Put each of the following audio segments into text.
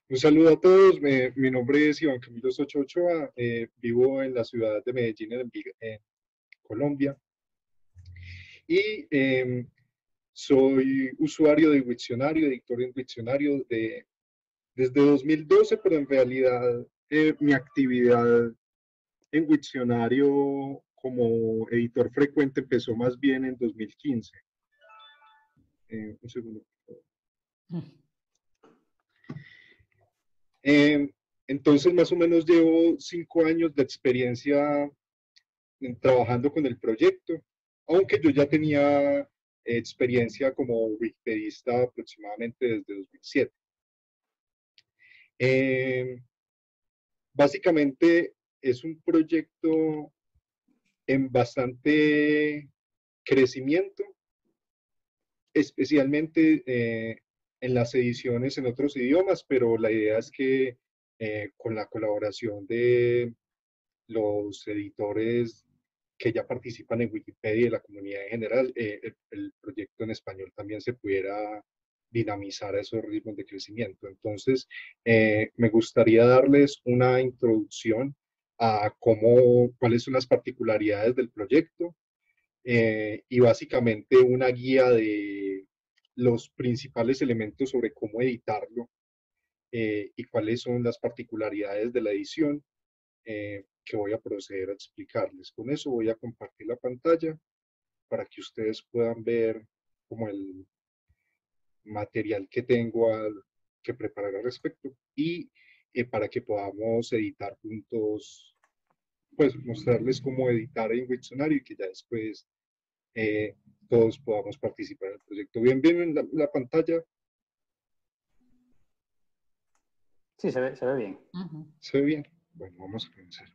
Un saludo a todos, mi nombre es Iván Camilo Socho Ochoa, vivo en la ciudad de Medellín, en Colombia, y soy usuario de Wiktionario, editor en Wiktionario desde 2012, pero en realidad mi actividad en Wiktionario como editor frecuente empezó más bien en 2015. Un segundo. Eh, entonces, más o menos llevo 5 años de experiencia trabajando con el proyecto, aunque yo ya tenía experiencia como wikipedista aproximadamente desde 2007. Eh, Básicamente es un proyecto en bastante crecimiento, especialmente en las ediciones en otros idiomas, pero la idea es que con la colaboración de los editores que ya participan en Wikipedia y la comunidad en general, el proyecto en español también se pudiera dinamizar a esos ritmos de crecimiento. Entonces, me gustaría darles una introducción a cuáles son las particularidades del proyecto y básicamente una guía de los principales elementos sobre cómo editarlo y cuáles son las particularidades de la edición que voy a proceder a explicarles. Con eso voy a compartir la pantalla para que ustedes puedan ver como el material que tengo que preparar al respecto y para que podamos editar juntos, pues mostrarles cómo editar en Wiktionary y que ya después eh, todos podamos participar en el proyecto. Bien en la pantalla. Sí, se ve bien. ¿Se ve bien? Bueno, vamos a comenzar.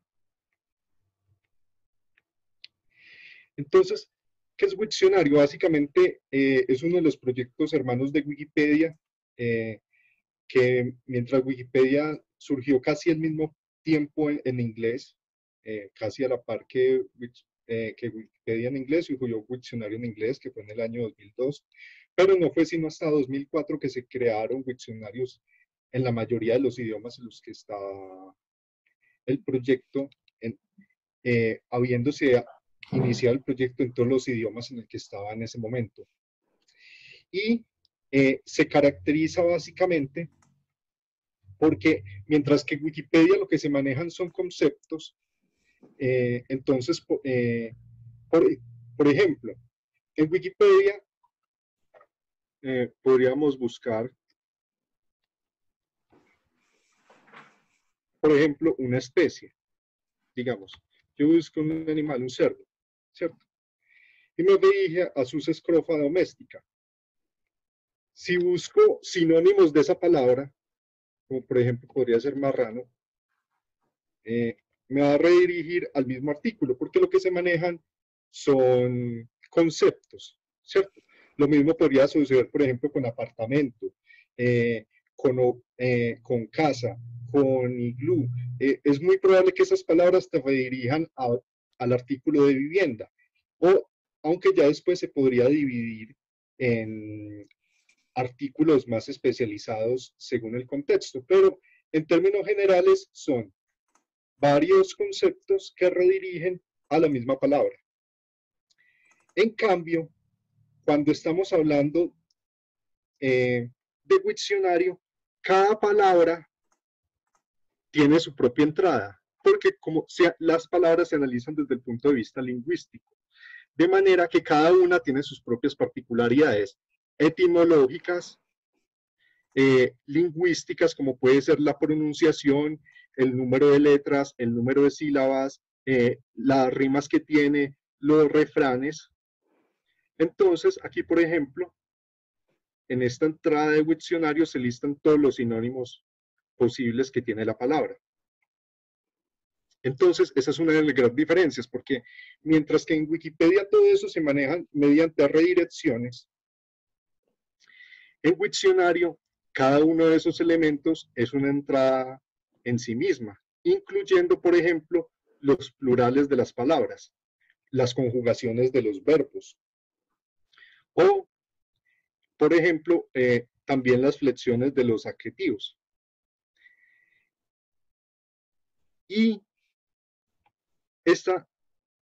Entonces, ¿qué es Wiktionario? Básicamente es uno de los proyectos hermanos de Wikipedia, eh, que mientras Wikipedia surgió casi al mismo tiempo en inglés, casi a la par que Wikipedia en inglés, surgió Wiktionario en inglés, que fue en el año 2002, pero no fue sino hasta 2004 que se crearon Wiktionarios en la mayoría de los idiomas en los que está el proyecto, habiéndose iniciado el proyecto en todos los idiomas en el que estaba en ese momento. Y se caracteriza básicamente porque mientras que Wikipedia lo que se manejan son conceptos, entonces, por, por, ejemplo, en Wikipedia podríamos buscar, por ejemplo, una especie, digamos, yo busco un animal, un cerdo, ¿cierto? Y me dirige a sus escrofa doméstica. Si busco sinónimos de esa palabra, como por ejemplo podría ser marrano, me va a redirigir al mismo artículo, porque lo que se manejan son conceptos, ¿cierto? Lo mismo podría suceder, por ejemplo, con apartamento, con casa, con iglú. Es muy probable que esas palabras te redirijan al artículo de vivienda, o aunque ya después se podría dividir en artículos más especializados según el contexto, pero en términos generales son varios conceptos que redirigen a la misma palabra. En cambio, cuando estamos hablando de diccionario, cada palabra tiene su propia entrada, porque las palabras se analizan desde el punto de vista lingüístico, de manera que cada una tiene sus propias particularidades etimológicas, lingüísticas, como puede ser la pronunciación, el número de letras, el número de sílabas, las rimas que tiene, los refranes. Entonces, aquí, por ejemplo, en esta entrada de diccionario se listan todos los sinónimos posibles que tiene la palabra. Entonces, esa es una de las grandes diferencias, porque mientras que en Wikipedia todo eso se maneja mediante redirecciones, en Wiktionario cada uno de esos elementos es una entrada en sí misma, incluyendo, por ejemplo, los plurales de las palabras, las conjugaciones de los verbos, o, por ejemplo, también las flexiones de los adjetivos. Y, esta,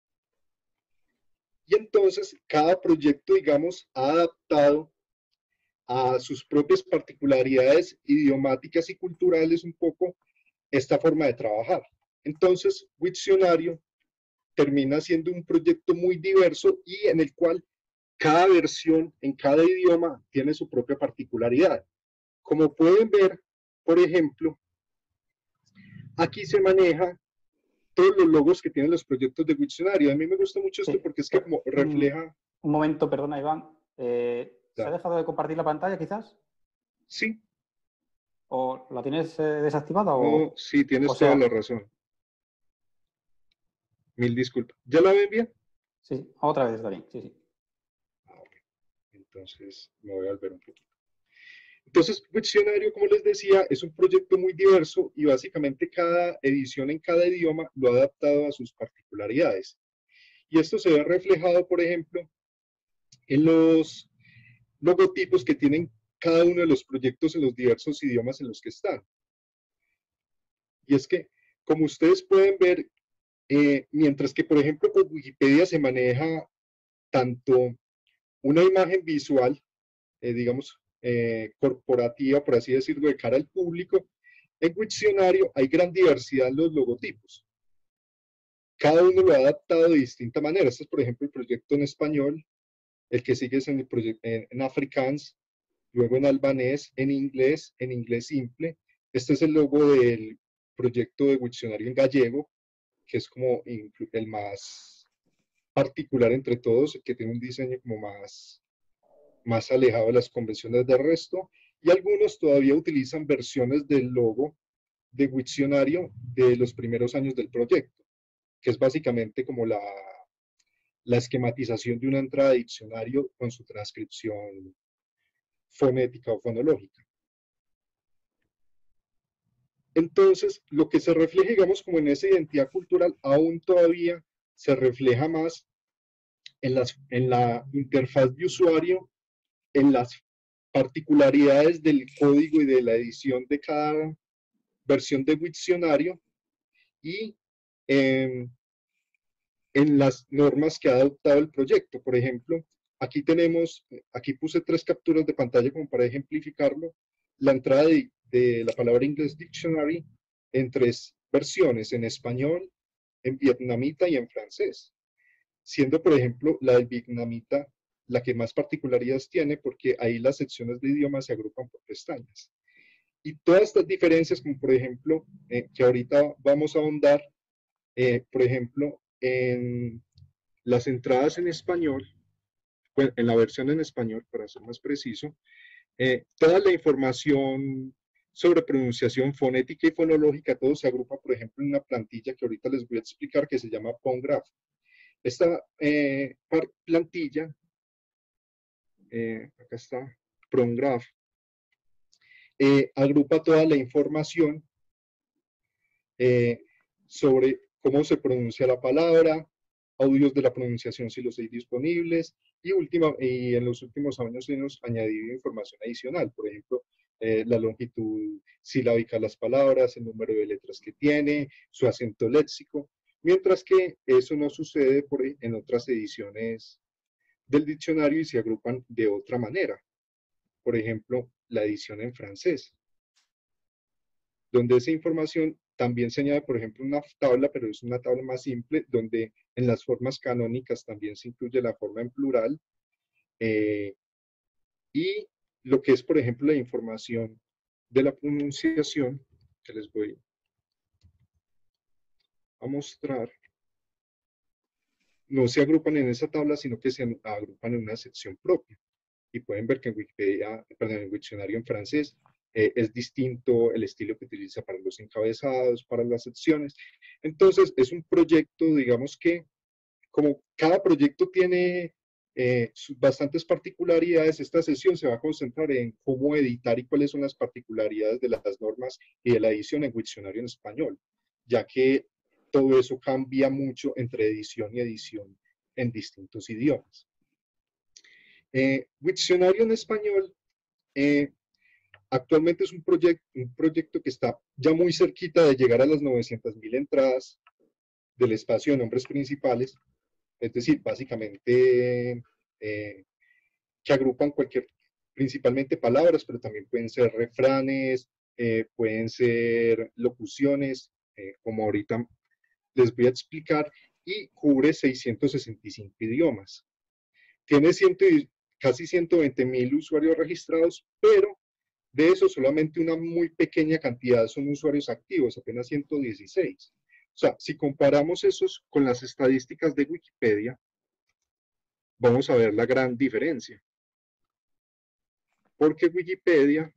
y entonces cada proyecto, digamos, ha adaptado a sus propias particularidades idiomáticas y culturales un poco esta forma de trabajar. Entonces, Wiktionario termina siendo un proyecto muy diverso y en el cual cada versión en cada idioma tiene su propia particularidad. Como pueden ver, por ejemplo, aquí se maneja todos los logos que tienen los proyectos de Wiktionario. A mí me gusta mucho esto Sí. porque es que como refleja... Un momento, perdona, Iván. ¿Se ha Dale. dejado de compartir la pantalla, quizás? Sí, ¿O la tienes desactivada? no, sí, O tienes toda sea, la razón. Mil disculpas. ¿Ya la ven bien? sí, otra vez está bien. Sí, sí. Ah, ok. Entonces me voy a volver un poquito. Entonces, Wiktionario, como les decía, es un proyecto muy diverso y básicamente cada edición en cada idioma lo ha adaptado a sus particularidades. Y esto se ve reflejado, por ejemplo, en los logotipos que tienen cada uno de los proyectos en los diversos idiomas en los que están. Y es que, como ustedes pueden ver, mientras que, por ejemplo, con Wikipedia se maneja tanto una imagen visual, digamos, corporativa, por así decirlo, de cara al público, en Wiktionario hay gran diversidad en los logotipos. Cada uno lo ha adaptado de distinta manera. Este es, por ejemplo, el proyecto en español, el que sigue es en, en afrikaans, luego en inglés simple. Este es el logo del proyecto de Wiktionario en gallego, que es como el más particular entre todos, que tiene un diseño como más alejado de las convenciones del resto, y algunos todavía utilizan versiones del logo de Wiktionario de los primeros años del proyecto, que es básicamente como la esquematización de una entrada de diccionario con su transcripción fonética o fonológica. Entonces, lo que se refleja, digamos, como en esa identidad cultural, aún todavía se refleja más en la interfaz de usuario, en las particularidades del código y de la edición de cada versión de Wiktionario y en las normas que ha adoptado el proyecto. Por ejemplo, aquí puse 3 capturas de pantalla como para ejemplificarlo, la entrada de la palabra English Dictionary en 3 versiones, en español, en vietnamita y en francés, siendo, por ejemplo, la del vietnamita la que más particularidades tiene porque ahí las secciones de idioma se agrupan por pestañas. Y todas estas diferencias, como por ejemplo, que ahorita vamos a ahondar, por ejemplo, en las entradas en español, pues, en la versión en español, para ser más preciso, toda la información sobre pronunciación fonética y fonológica, todo se agrupa, por ejemplo, en una plantilla que ahorita les voy a explicar que se llama PONGRAPH. Esta plantilla, acá está, PONGRAPH, agrupa toda la información sobre cómo se pronuncia la palabra, audios de la pronunciación si los hay disponibles, y en los últimos años se nos añadido información adicional, por ejemplo, la longitud silábica de las palabras, el número de letras que tiene, su acento léxico, mientras que eso no sucede en otras ediciones del diccionario y se agrupan de otra manera. Por ejemplo, la edición en francés, donde esa información también se añade, por ejemplo, una tabla, pero es una tabla más simple, donde en las formas canónicas también se incluye la forma en plural, eh, y lo que es, por ejemplo, la información de la pronunciación, que les voy a mostrar, no se agrupan en esa tabla, sino que se agrupan en una sección propia. Y pueden ver que en Wikipedia, perdón, en el diccionario en francés, es distinto el estilo que utiliza para los encabezados, para las secciones. Entonces, es un proyecto, digamos que, como cada proyecto tiene bastantes particularidades, esta sesión se va a concentrar en cómo editar y cuáles son las particularidades de las normas y de la edición en Wiktionario en español, ya que todo eso cambia mucho entre edición y edición en distintos idiomas. Wiktionario en español, actualmente es un proyecto que está ya muy cerquita de llegar a las 900.000 entradas del espacio de nombres principales, es decir, básicamente que agrupan principalmente palabras, pero también pueden ser refranes, pueden ser locuciones, como ahorita les voy a explicar, y cubre 665 idiomas. Tiene casi 120.000 usuarios registrados, pero de eso solamente una muy pequeña cantidad son usuarios activos, apenas 116. O sea, si comparamos esos con las estadísticas de Wikipedia, vamos a ver la gran diferencia. Porque Wikipedia,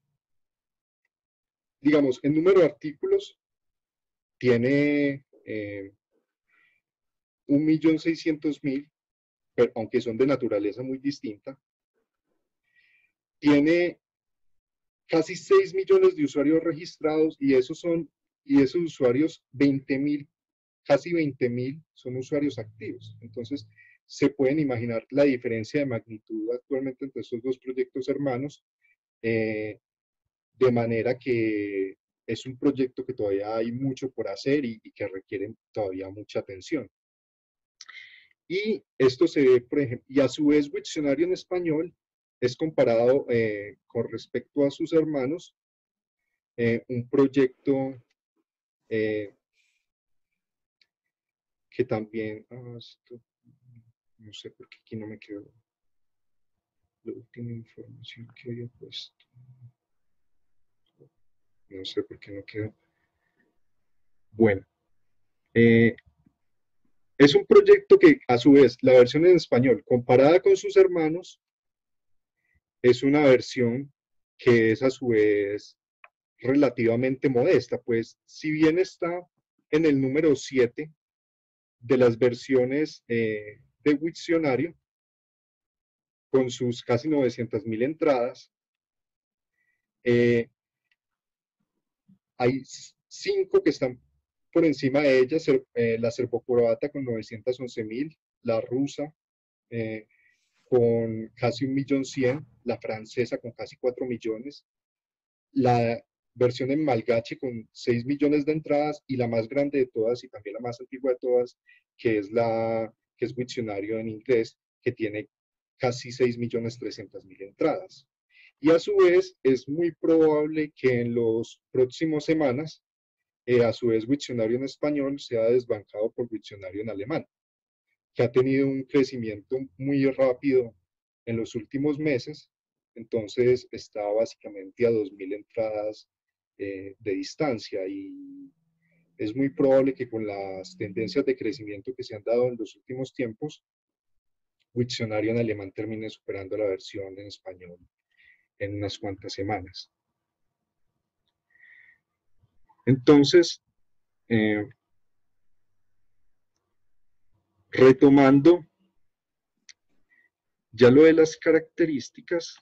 digamos, en número de artículos, tiene 1.600.000, aunque son de naturaleza muy distinta. Tiene casi 6 millones de usuarios registrados y esos usuarios, 20.000, casi 20.000 son usuarios activos. Entonces, se pueden imaginar la diferencia de magnitud actualmente entre estos dos proyectos hermanos, de manera que es un proyecto que todavía hay mucho por hacer y que requiere todavía mucha atención. Y esto se ve, por ejemplo, y a su vez Wiktionario en español es comparado con respecto a sus hermanos, un proyecto que también, no sé por qué aquí no me quedó la última información que había puesto. No sé por qué no quedó. Bueno, es un proyecto que a su vez la versión en español comparada con sus hermanos es una versión que es a su vez relativamente modesta, pues si bien está en el número 7 de las versiones de Wiktionario, con sus casi 900.000 entradas, hay 5 que están por encima de ella, la serbocroata con 911.000, la rusa con casi 1.100.000, la francesa con casi 4 millones, la versión en malgache con 6 millones de entradas y la más grande de todas y también la más antigua de todas, que es Wiktionario en inglés, que tiene casi 6.300.000 entradas. Y a su vez es muy probable que en los próximos semanas, a su vez Wiktionario en español sea desbancado por Wiktionario en alemán, que ha tenido un crecimiento muy rápido en los últimos meses, entonces está básicamente a 2.000 entradas de distancia y es muy probable que con las tendencias de crecimiento que se han dado en los últimos tiempos, Wiktionario en alemán termine superando la versión en español en unas cuantas semanas. Entonces, retomando ya lo de las características,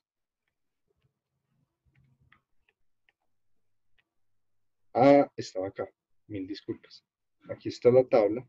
estaba acá, mil disculpas. Aquí está la tabla.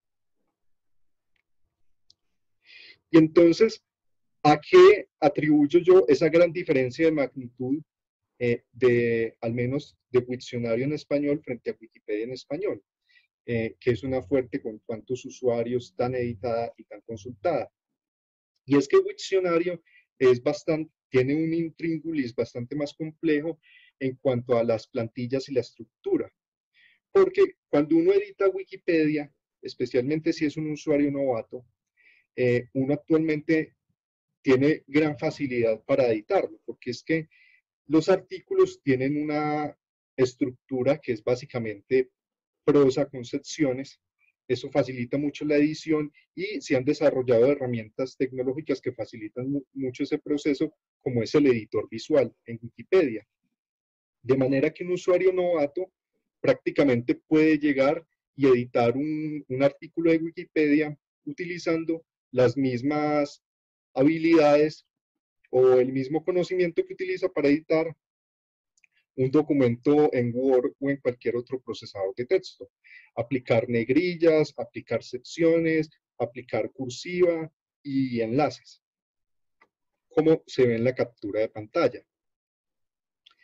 Y entonces, ¿a qué atribuyo yo esa gran diferencia de magnitud al menos de Wiktionario en español frente a Wikipedia en español? Que es una fuente con cuántos usuarios tan editada y tan consultada. Y es que Wiktionario tiene un intríngulis bastante más complejo en cuanto a las plantillas y la estructura. Porque cuando uno edita Wikipedia, especialmente si es un usuario novato, uno actualmente tiene gran facilidad para editarlo, porque es que los artículos tienen una estructura que es básicamente prosa con secciones. Eso facilita mucho la edición y se han desarrollado herramientas tecnológicas que facilitan mucho ese proceso, como es el editor visual en Wikipedia. De manera que un usuario novato prácticamente puede llegar y editar un artículo de Wikipedia utilizando las mismas habilidades o el mismo conocimiento que utiliza para editar un documento en Word o en cualquier otro procesador de texto. Aplicar negrillas, aplicar secciones, aplicar cursiva y enlaces, como se ve en la captura de pantalla.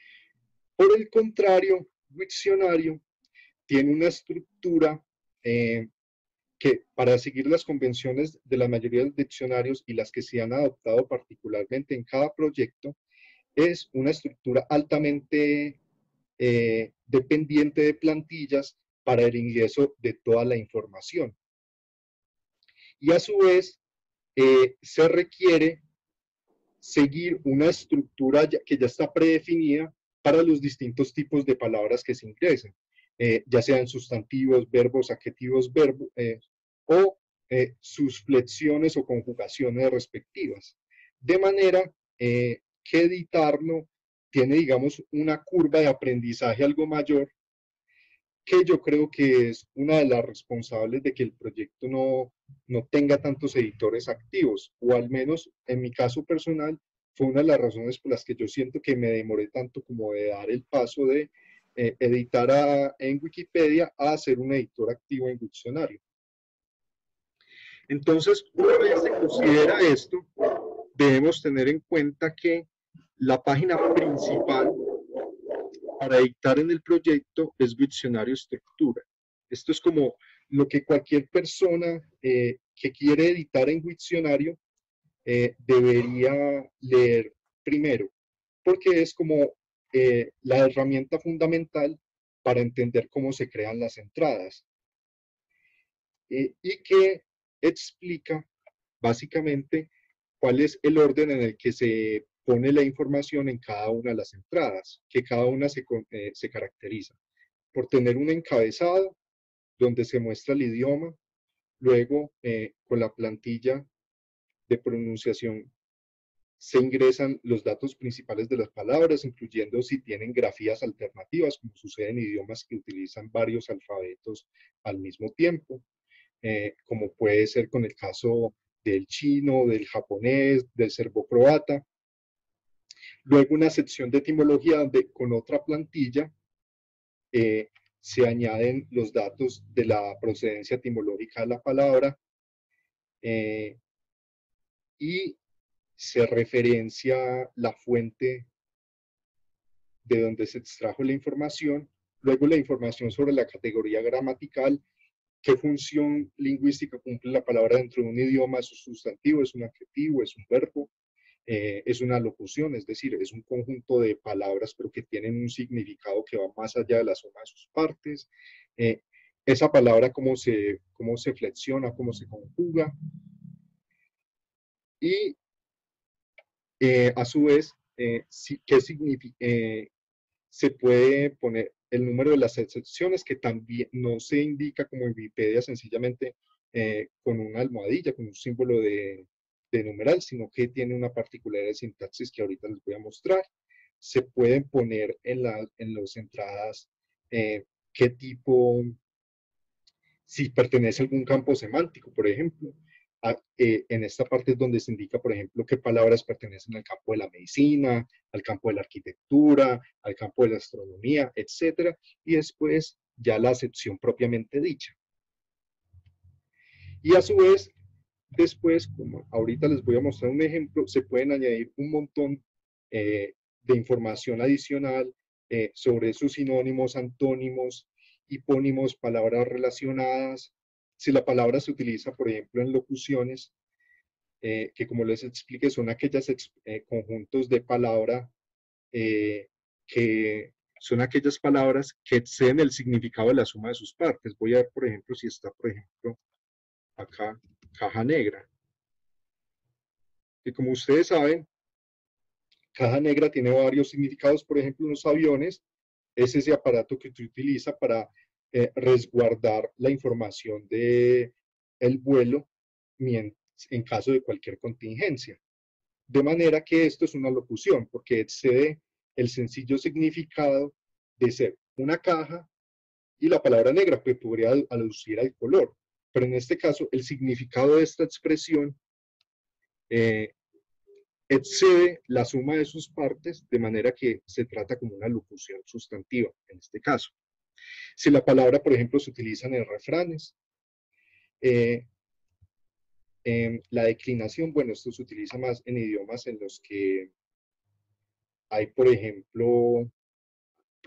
Por el contrario, Wiktionario tiene una estructura eh, que para seguir las convenciones de la mayoría de los diccionarios y las que se han adoptado particularmente en cada proyecto, es una estructura altamente dependiente de plantillas para el ingreso de toda la información. Y a su vez, se requiere seguir una estructura que ya está predefinida para los distintos tipos de palabras que se ingresen, ya sean sustantivos, verbos, adjetivos, o sus flexiones o conjugaciones respectivas. De manera que editarlo tiene, digamos, una curva de aprendizaje algo mayor, que yo creo que es una de las responsables de que el proyecto no tenga tantos editores activos, o al menos en mi caso personal, fue una de las razones por las que yo siento que me demoré tanto como de dar el paso de editar en Wikipedia a ser un editor activo en Wiktionario. Entonces, una vez se considera esto, debemos tener en cuenta que la página principal para editar en el proyecto es Wiktionario Estructura. Esto es como lo que cualquier persona que quiere editar en Wiktionario debería leer primero, porque es como la herramienta fundamental para entender cómo se crean las entradas y que explica básicamente cuál es el orden en el que se pone la información en cada una de las entradas, que cada una se caracteriza por tener un encabezado donde se muestra el idioma, luego con la plantilla de pronunciación se ingresan los datos principales de las palabras, incluyendo si tienen grafías alternativas, como sucede en idiomas que utilizan varios alfabetos al mismo tiempo, como puede ser con el caso del chino, del japonés, del serbocroata. Luego una sección de etimología donde con otra plantilla se añaden los datos de la procedencia etimológica de la palabra y se referencia la fuente de donde se extrajo la información, luego la información sobre la categoría gramatical, qué función lingüística cumple la palabra dentro de un idioma, es un sustantivo, es un adjetivo, es un verbo, es una locución, es decir, es un conjunto de palabras, pero que tienen un significado que va más allá de la suma de sus partes. Esa palabra, cómo se flexiona, cómo se conjuga. Y a su vez, ¿qué significa? Se puede poner el número de las excepciones, que también no se indica como en Wikipedia sencillamente con una almohadilla, con un símbolo de numeral, sino que tiene una particularidad de sintaxis que ahorita les voy a mostrar. Se pueden poner en las entradas qué tipo, si pertenece a algún campo semántico, por ejemplo. En esta parte es donde se indica, por ejemplo, qué palabras pertenecen al campo de la medicina, al campo de la arquitectura, al campo de la astronomía, etcétera, y después ya la acepción propiamente dicha. Y a su vez, después, como ahorita les voy a mostrar un ejemplo, se pueden añadir un montón de información adicional sobre sus sinónimos, antónimos, hipónimos, palabras relacionadas. Si la palabra se utiliza, por ejemplo, en locuciones, que como les expliqué, son aquellos conjuntos de palabra que son aquellas palabras que exceden el significado de la suma de sus partes. Voy a ver, por ejemplo, si está, por ejemplo, acá, caja negra. Que como ustedes saben, caja negra tiene varios significados. Por ejemplo, en los aviones es ese aparato que se utiliza para resguardar la información de el vuelo en caso de cualquier contingencia. De manera que esto es una locución, porque excede el sencillo significado de ser una caja y la palabra negra, que podría aludir al color. Pero en este caso, el significado de esta expresión eh, excede la suma de sus partes, de manera que se trata como una locución sustantiva en este caso. Si la palabra, por ejemplo, se utiliza en refranes, eh, la declinación, bueno, esto se utiliza más en idiomas en los que hay, por ejemplo,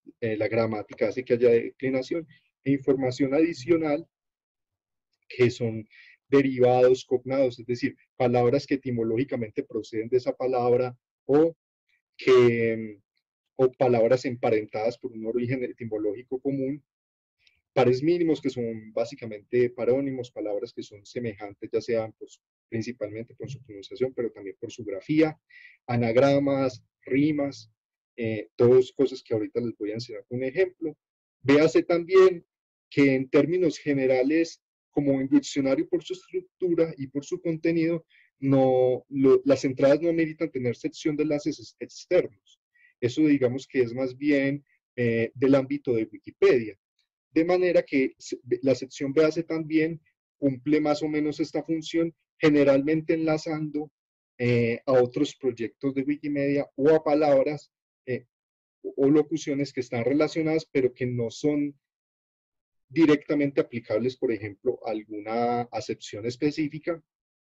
la gramática hace que haya declinación, e información adicional, que son derivados, cognados, es decir, palabras que etimológicamente proceden de esa palabra o que o palabras emparentadas por un origen etimológico común, pares mínimos que son básicamente parónimos, palabras que son semejantes, ya sean pues, principalmente por su pronunciación, pero también por su grafía, anagramas, rimas, todas cosas que ahorita les voy a enseñar con un ejemplo. Véase también que en términos generales, como en diccionario por su estructura y por su contenido, las entradas no ameritan tener sección de enlaces externos. Eso digamos que es más bien del ámbito de Wikipedia. De manera que la sección base también cumple más o menos esta función, generalmente enlazando a otros proyectos de Wikimedia o a palabras o locuciones que están relacionadas, pero que no son directamente aplicables, por ejemplo, a alguna acepción específica.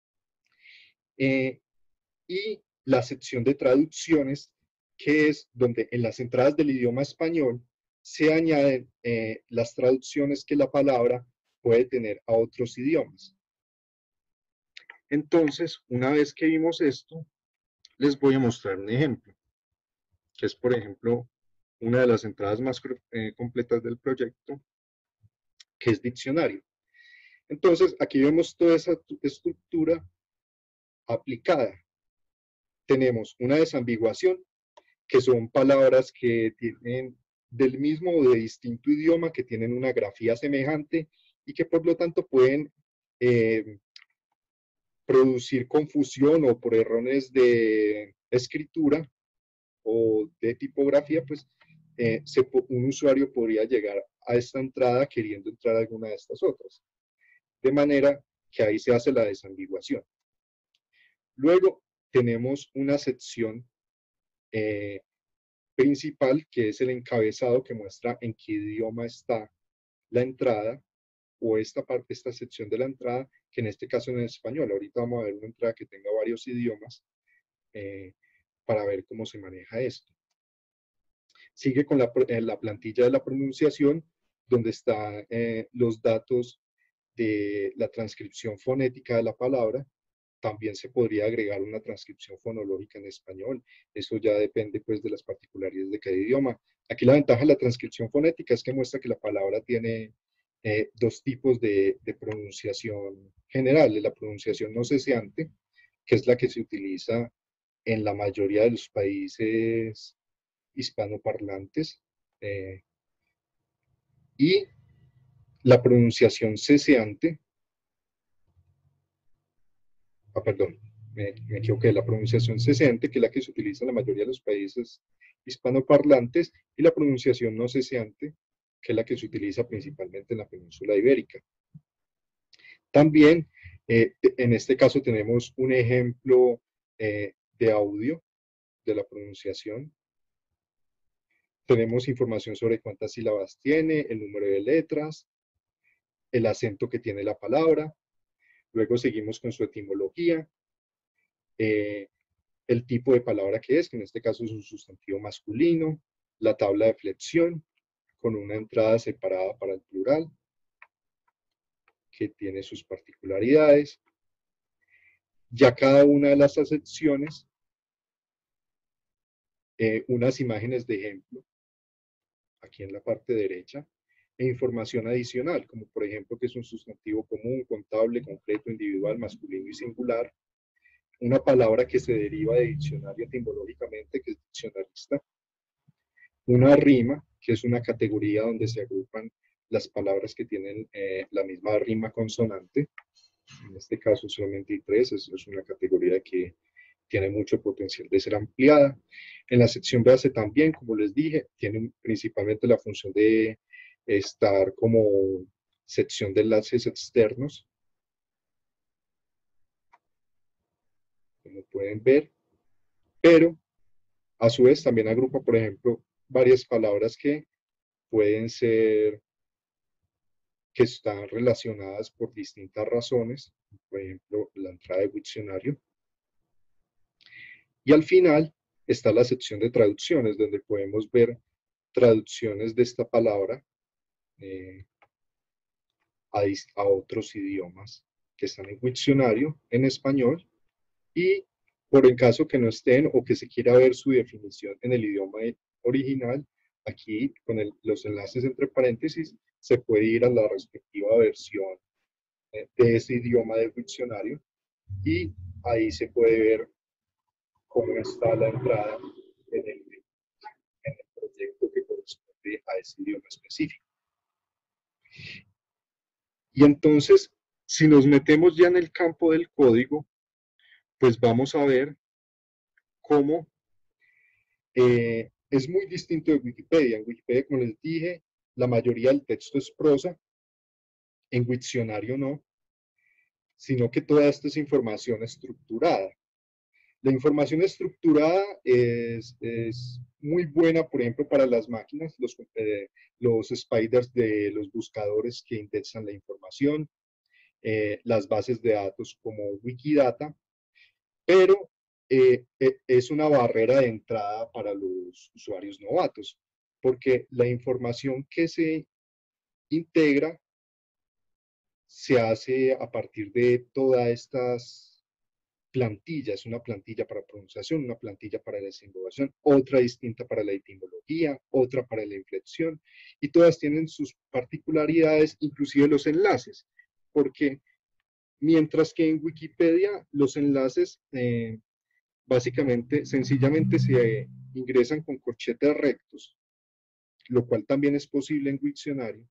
Y la sección de traducciones, que es donde en las entradas del idioma español se añaden las traducciones que la palabra puede tener a otros idiomas. Entonces, una vez que vimos esto, les voy a mostrar un ejemplo, que es, por ejemplo, una de las entradas más completas del proyecto, que es diccionario. Entonces, aquí vemos toda esa estructura aplicada. Tenemos una desambiguación, que son palabras que tienen del mismo o de distinto idioma, que tienen una grafía semejante y que por lo tanto pueden producir confusión o por errores de escritura o de tipografía, pues un usuario podría llegar a esta entrada queriendo entrar a alguna de estas otras. De manera que ahí se hace la desambiguación. Luego tenemos una sección principal, que es el encabezado que muestra en qué idioma está la entrada o esta sección de la entrada, que en este caso en español. Ahorita vamos a ver una entrada que tenga varios idiomas para ver cómo se maneja esto. Sigue con la plantilla de la pronunciación, donde están los datos de la transcripción fonética de la palabra. También se podría agregar una transcripción fonológica en español. Eso ya depende pues de las particularidades de cada idioma. Aquí la ventaja de la transcripción fonética es que muestra que la palabra tiene dos tipos de pronunciación general. La pronunciación no ceseante, que es la que se utiliza en la mayoría de los países hispanoparlantes, y la pronunciación ceseante, perdón, me equivoqué, la pronunciación ceseante, que es la que se utiliza en la mayoría de los países hispanoparlantes, y la pronunciación no ceseante, que es la que se utiliza principalmente en la península ibérica. También, en este caso tenemos un ejemplo de audio de la pronunciación. Tenemos información sobre cuántas sílabas tiene, el número de letras, el acento que tiene la palabra. Luego seguimos con su etimología, el tipo de palabra que en este caso es un sustantivo masculino, la tabla de flexión con una entrada separada para el plural, que tiene sus particularidades. Ya cada una de las acepciones, unas imágenes de ejemplo, aquí en la parte derecha, e información adicional, como por ejemplo que es un sustantivo común, contable, concreto, individual, masculino y singular, una palabra que se deriva de diccionario etimológicamente, que es diccionarista, una rima, que es una categoría donde se agrupan las palabras que tienen la misma rima consonante, en este caso solamente hay 3, es una categoría que tiene mucho potencial de ser ampliada. En la sección base también, como les dije, tiene principalmente la función de estar como sección de enlaces externos, como pueden ver, pero a su vez también agrupa, por ejemplo, varias palabras que pueden ser, que están relacionadas por distintas razones, por ejemplo, la entrada de diccionario. Y al final está la sección de traducciones, donde podemos ver traducciones de esta palabra eh, a otros idiomas que están en Wiktionario en español, y por el caso que no estén o que se quiera ver su definición en el idioma original, aquí con los enlaces entre paréntesis se puede ir a la respectiva versión de ese idioma del diccionario, y ahí se puede ver cómo está la entrada en el proyecto que corresponde a ese idioma específico. Y entonces, si nos metemos ya en el campo del código, pues vamos a ver cómo es muy distinto de Wikipedia. En Wikipedia, como les dije, la mayoría del texto es prosa, en Wiktionario no, sino que toda esta es información estructurada. La información estructurada es muy buena, por ejemplo, para las máquinas, los spiders de los buscadores que indexan la información, las bases de datos como Wikidata, pero es una barrera de entrada para los usuarios novatos, porque la información que se integra se hace a partir de todas estas plantillas, una plantilla para pronunciación, una plantilla para la desinvocación, otra distinta para la etimología, otra para la inflexión, y todas tienen sus particularidades, inclusive los enlaces, porque mientras que en Wikipedia los enlaces básicamente, sencillamente se ingresan con corchetes rectos, lo cual también es posible en Wiktionario.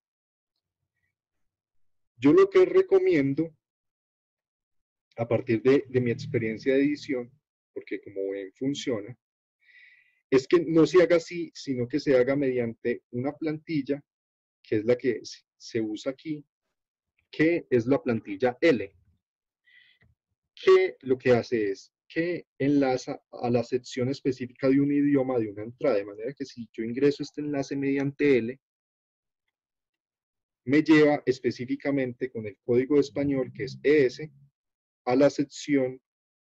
Yo lo que recomiendo, a partir de mi experiencia de edición, porque como ven funciona, es que no se haga así, sino que se haga mediante una plantilla, que es la que se usa aquí, que es la plantilla L, que lo que hace es que enlaza a la sección específica de un idioma de una entrada, de manera que si yo ingreso este enlace mediante L, me lleva específicamente con el código español, que es ES, a la sección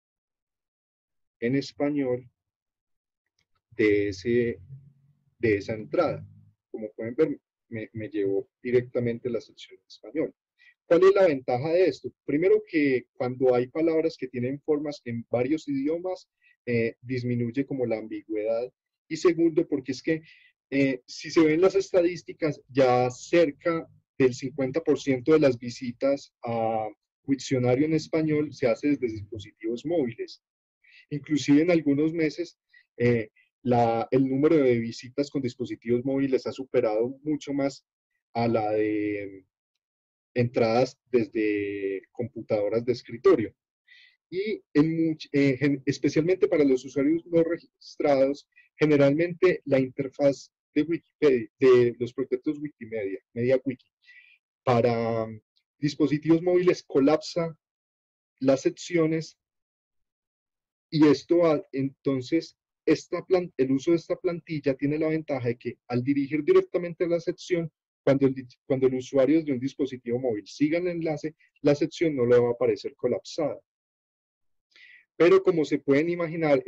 en español de, de esa entrada. Como pueden ver, me llevó directamente a la sección en español. ¿Cuál es la ventaja de esto? Primero, que cuando hay palabras que tienen formas en varios idiomas, disminuye como la ambigüedad. Y segundo, porque es que si se ven las estadísticas, ya cerca del 50% de las visitas a Wiktionario en español se hace desde dispositivos móviles. Inclusive en algunos meses, el número de visitas con dispositivos móviles ha superado mucho más a la de entradas desde computadoras de escritorio. Y especialmente para los usuarios no registrados, generalmente la interfaz de Wikipedia, de los proyectos Wikimedia, MediaWiki, para dispositivos móviles colapsa las secciones, y esto entonces el uso de esta plantilla tiene la ventaja de que al dirigir directamente a la sección, cuando el usuario desde un dispositivo móvil siga el enlace, la sección no le va a aparecer colapsada. Pero como se pueden imaginar,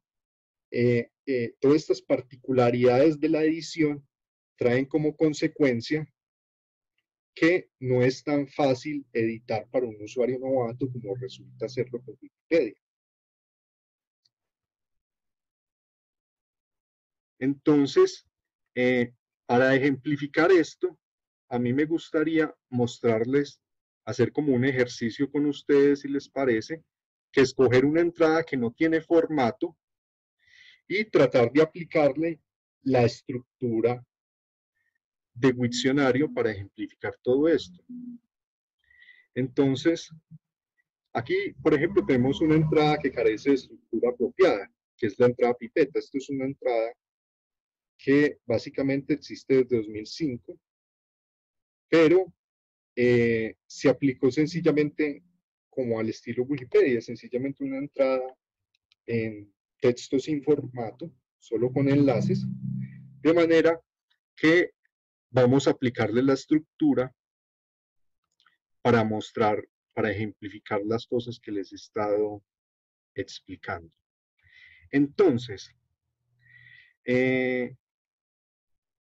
todas estas particularidades de la edición traen como consecuencia que no es tan fácil editar para un usuario novato como resulta hacerlo con Wikipedia. Entonces, para ejemplificar esto, a mí me gustaría mostrarles, hacer como un ejercicio con ustedes, si les parece, que escoger una entrada que no tiene formato y tratar de aplicarle la estructura de Wiktionario para ejemplificar todo esto. Entonces, aquí, por ejemplo, tenemos una entrada que carece de estructura apropiada, que es la entrada pipeta. Esto es una entrada que básicamente existe desde 2005, pero se aplicó sencillamente como al estilo Wikipedia, sencillamente una entrada en texto sin formato, solo con enlaces, de manera que vamos a aplicarle la estructura para mostrar, para ejemplificar las cosas que les he estado explicando. Entonces,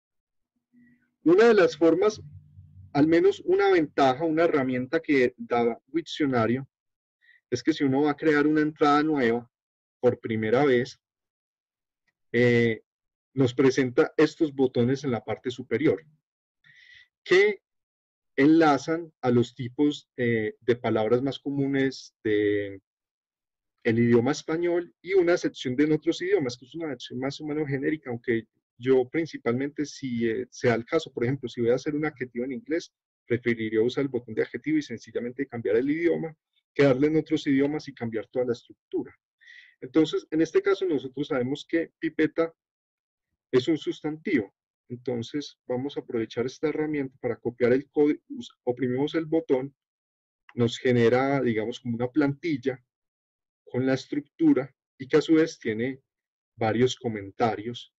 Una de las formas, al menos una ventaja, una herramienta que da Wiktionario, es que si uno va a crear una entrada nueva por primera vez, eh, nos presenta estos botones en la parte superior, que enlazan a los tipos de palabras más comunes de el idioma español y una sección de en otros idiomas, que es una sección más o menos genérica, aunque yo principalmente, si sea el caso, por ejemplo, si voy a hacer un adjetivo en inglés, preferiría usar el botón de adjetivo y sencillamente cambiar el idioma, que darle en otros idiomas y cambiar toda la estructura. Entonces, en este caso, nosotros sabemos que pipeta es un sustantivo. Entonces, vamos a aprovechar esta herramienta para copiar el código, oprimimos el botón, nos genera, digamos, como una plantilla con la estructura y que a su vez tiene varios comentarios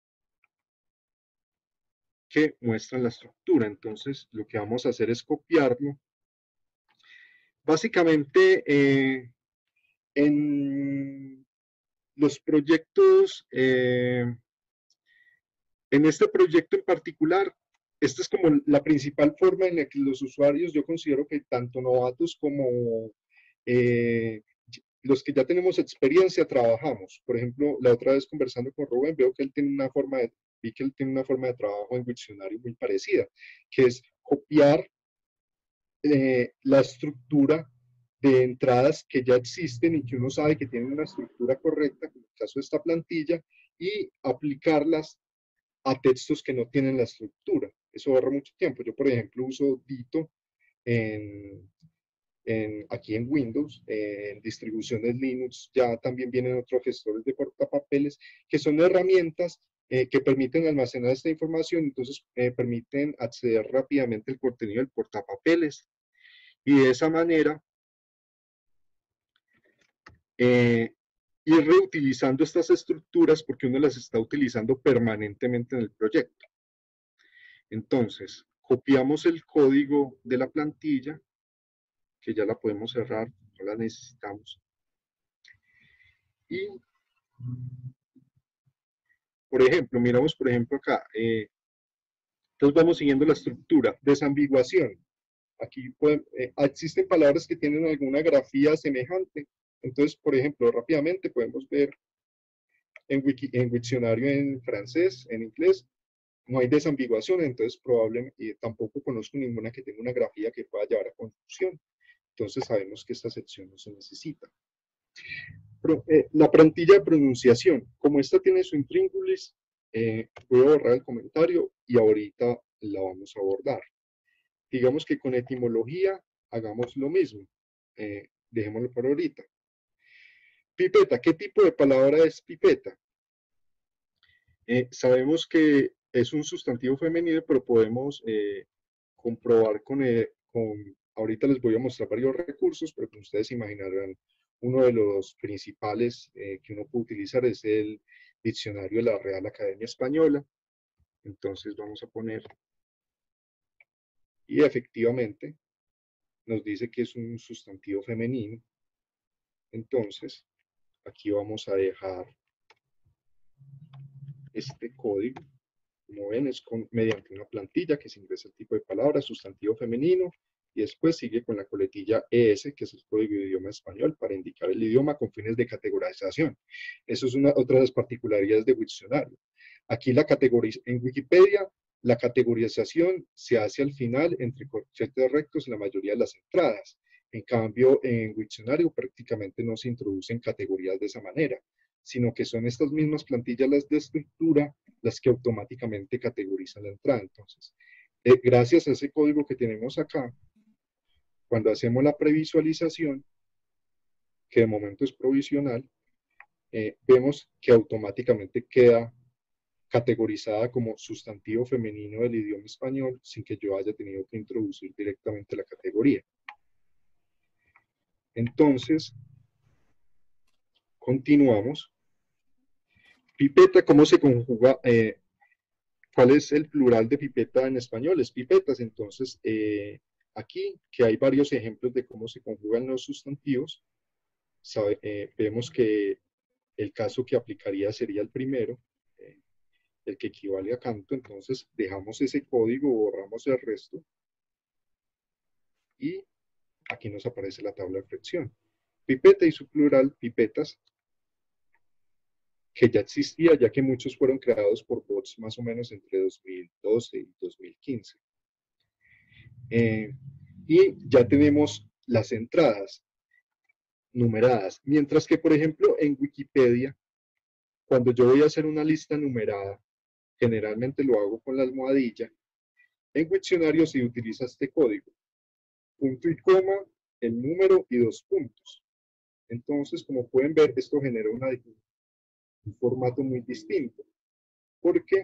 que muestran la estructura. Entonces, lo que vamos a hacer es copiarlo. Básicamente, en los proyectos, en este proyecto en particular, esta es como la principal forma en la que los usuarios, yo considero que tanto novatos como eh, los que ya tenemos experiencia trabajamos. Por ejemplo, la otra vez conversando con Rubén, veo que él tiene una forma de, vi que él tiene una forma de trabajo en Wiktionario muy parecida, que es copiar la estructura de entradas que ya existen y que uno sabe que tienen una estructura correcta, como el caso de esta plantilla, y aplicarlas a textos que no tienen la estructura. Eso ahorra mucho tiempo. Yo, por ejemplo, uso Dito en, aquí en Windows, en distribuciones Linux, ya también vienen otros gestores de portapapeles, que son herramientas que permiten almacenar esta información, entonces permiten acceder rápidamente al contenido del portapapeles y de esa manera eh, ir reutilizando estas estructuras porque uno las está utilizando permanentemente en el proyecto. Entonces, copiamos el código de la plantilla, que ya la podemos cerrar, no la necesitamos. Y, por ejemplo, miramos, por ejemplo, acá, entonces vamos siguiendo la estructura, desambiguación. Aquí existen palabras que tienen alguna grafía semejante. Entonces, por ejemplo, rápidamente podemos ver en Wiktionario en francés, en inglés, no hay desambiguación, entonces probablemente tampoco conozco ninguna que tenga una grafía que pueda llevar a confusión. Entonces sabemos que esta sección no se necesita. La plantilla de pronunciación, como esta tiene su intríngulis, voy a borrar el comentario y ahorita la vamos a abordar. Digamos que con etimología hagamos lo mismo. Dejémoslo para ahorita. Pipeta, ¿qué tipo de palabra es pipeta? Sabemos que es un sustantivo femenino, pero podemos comprobar ahorita les voy a mostrar varios recursos, pero como ustedes imaginarán, uno de los principales que uno puede utilizar es el diccionario de la Real Academia Española. Entonces vamos a poner, y efectivamente nos dice que es un sustantivo femenino. Entonces, aquí vamos a dejar este código. Como ven, es mediante una plantilla que se ingresa el tipo de palabra, sustantivo femenino, y después sigue con la coletilla ES, que es el código de idioma español, para indicar el idioma con fines de categorización. Eso es otra de las particularidades de Wiktionario. Aquí en Wikipedia, la categorización se hace al final entre corchetes rectos en la mayoría de las entradas. En cambio, en Wiktionario prácticamente no se introducen categorías de esa manera, sino que son estas mismas plantillas las de estructura las que automáticamente categorizan la entrada. Entonces, gracias a ese código que tenemos acá, cuando hacemos la previsualización, que de momento es provisional, vemos que automáticamente queda categorizada como sustantivo femenino del idioma español sin que yo haya tenido que introducir directamente la categoría. Entonces, continuamos. Pipeta, ¿cómo se conjuga? ¿Cuál es el plural de pipeta en español? Es pipetas. Entonces, aquí, que hay varios ejemplos de cómo se conjugan los sustantivos, vemos que el caso que aplicaría sería el primero. el que equivale a canto, entonces dejamos ese código, borramos el resto y aquí nos aparece la tabla de flexión. Pipeta y su plural, pipetas, que ya existía, ya que muchos fueron creados por bots más o menos entre 2012 y 2015. Y ya tenemos las entradas numeradas, mientras que, por ejemplo, en Wikipedia, cuando yo voy a hacer una lista numerada, generalmente lo hago con la almohadilla. En Wiktionario se utiliza este código, punto y coma, el número y 2 puntos. Entonces, como pueden ver, esto genera un formato muy distinto, porque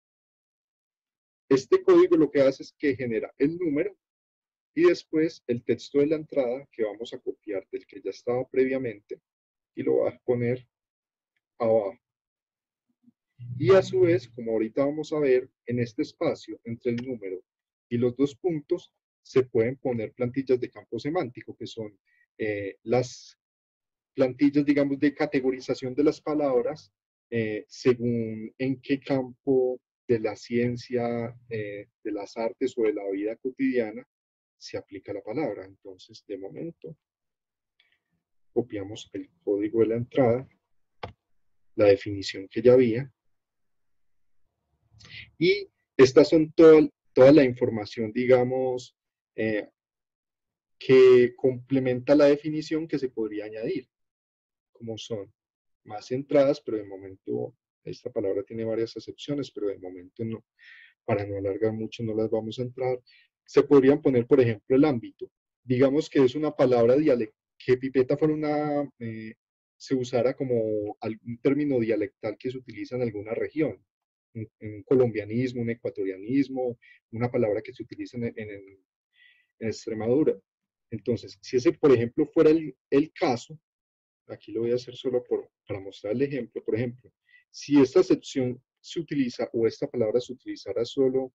este código lo que hace es que genera el número y después el texto de la entrada que vamos a copiar del que ya estaba previamente y lo va a poner abajo. Y a su vez, como ahorita vamos a ver, en este espacio entre el número y los 2 puntos se pueden poner plantillas de campo semántico, que son las plantillas, digamos, de categorización de las palabras según en qué campo de la ciencia, de las artes o de la vida cotidiana se aplica la palabra. Entonces, de momento, copiamos el código de la entrada, la definición que ya había, y estas son toda la información, digamos, eh, que complementa la definición que se podría añadir, como son más entradas, pero de momento esta palabra tiene varias acepciones, pero de momento no, para no alargar mucho no las vamos a entrar. Se podrían poner, por ejemplo, el ámbito. Digamos que es una palabra dialectal, que pipeta fuera se usara como algún término dialectal que se utiliza en alguna región, un colombianismo, un ecuatorianismo, una palabra que se utiliza en Extremadura. Entonces, si ese, por ejemplo, fuera el caso, aquí lo voy a hacer solo para mostrar el ejemplo, por ejemplo, si esta acepción se utiliza o esta palabra se utilizara solo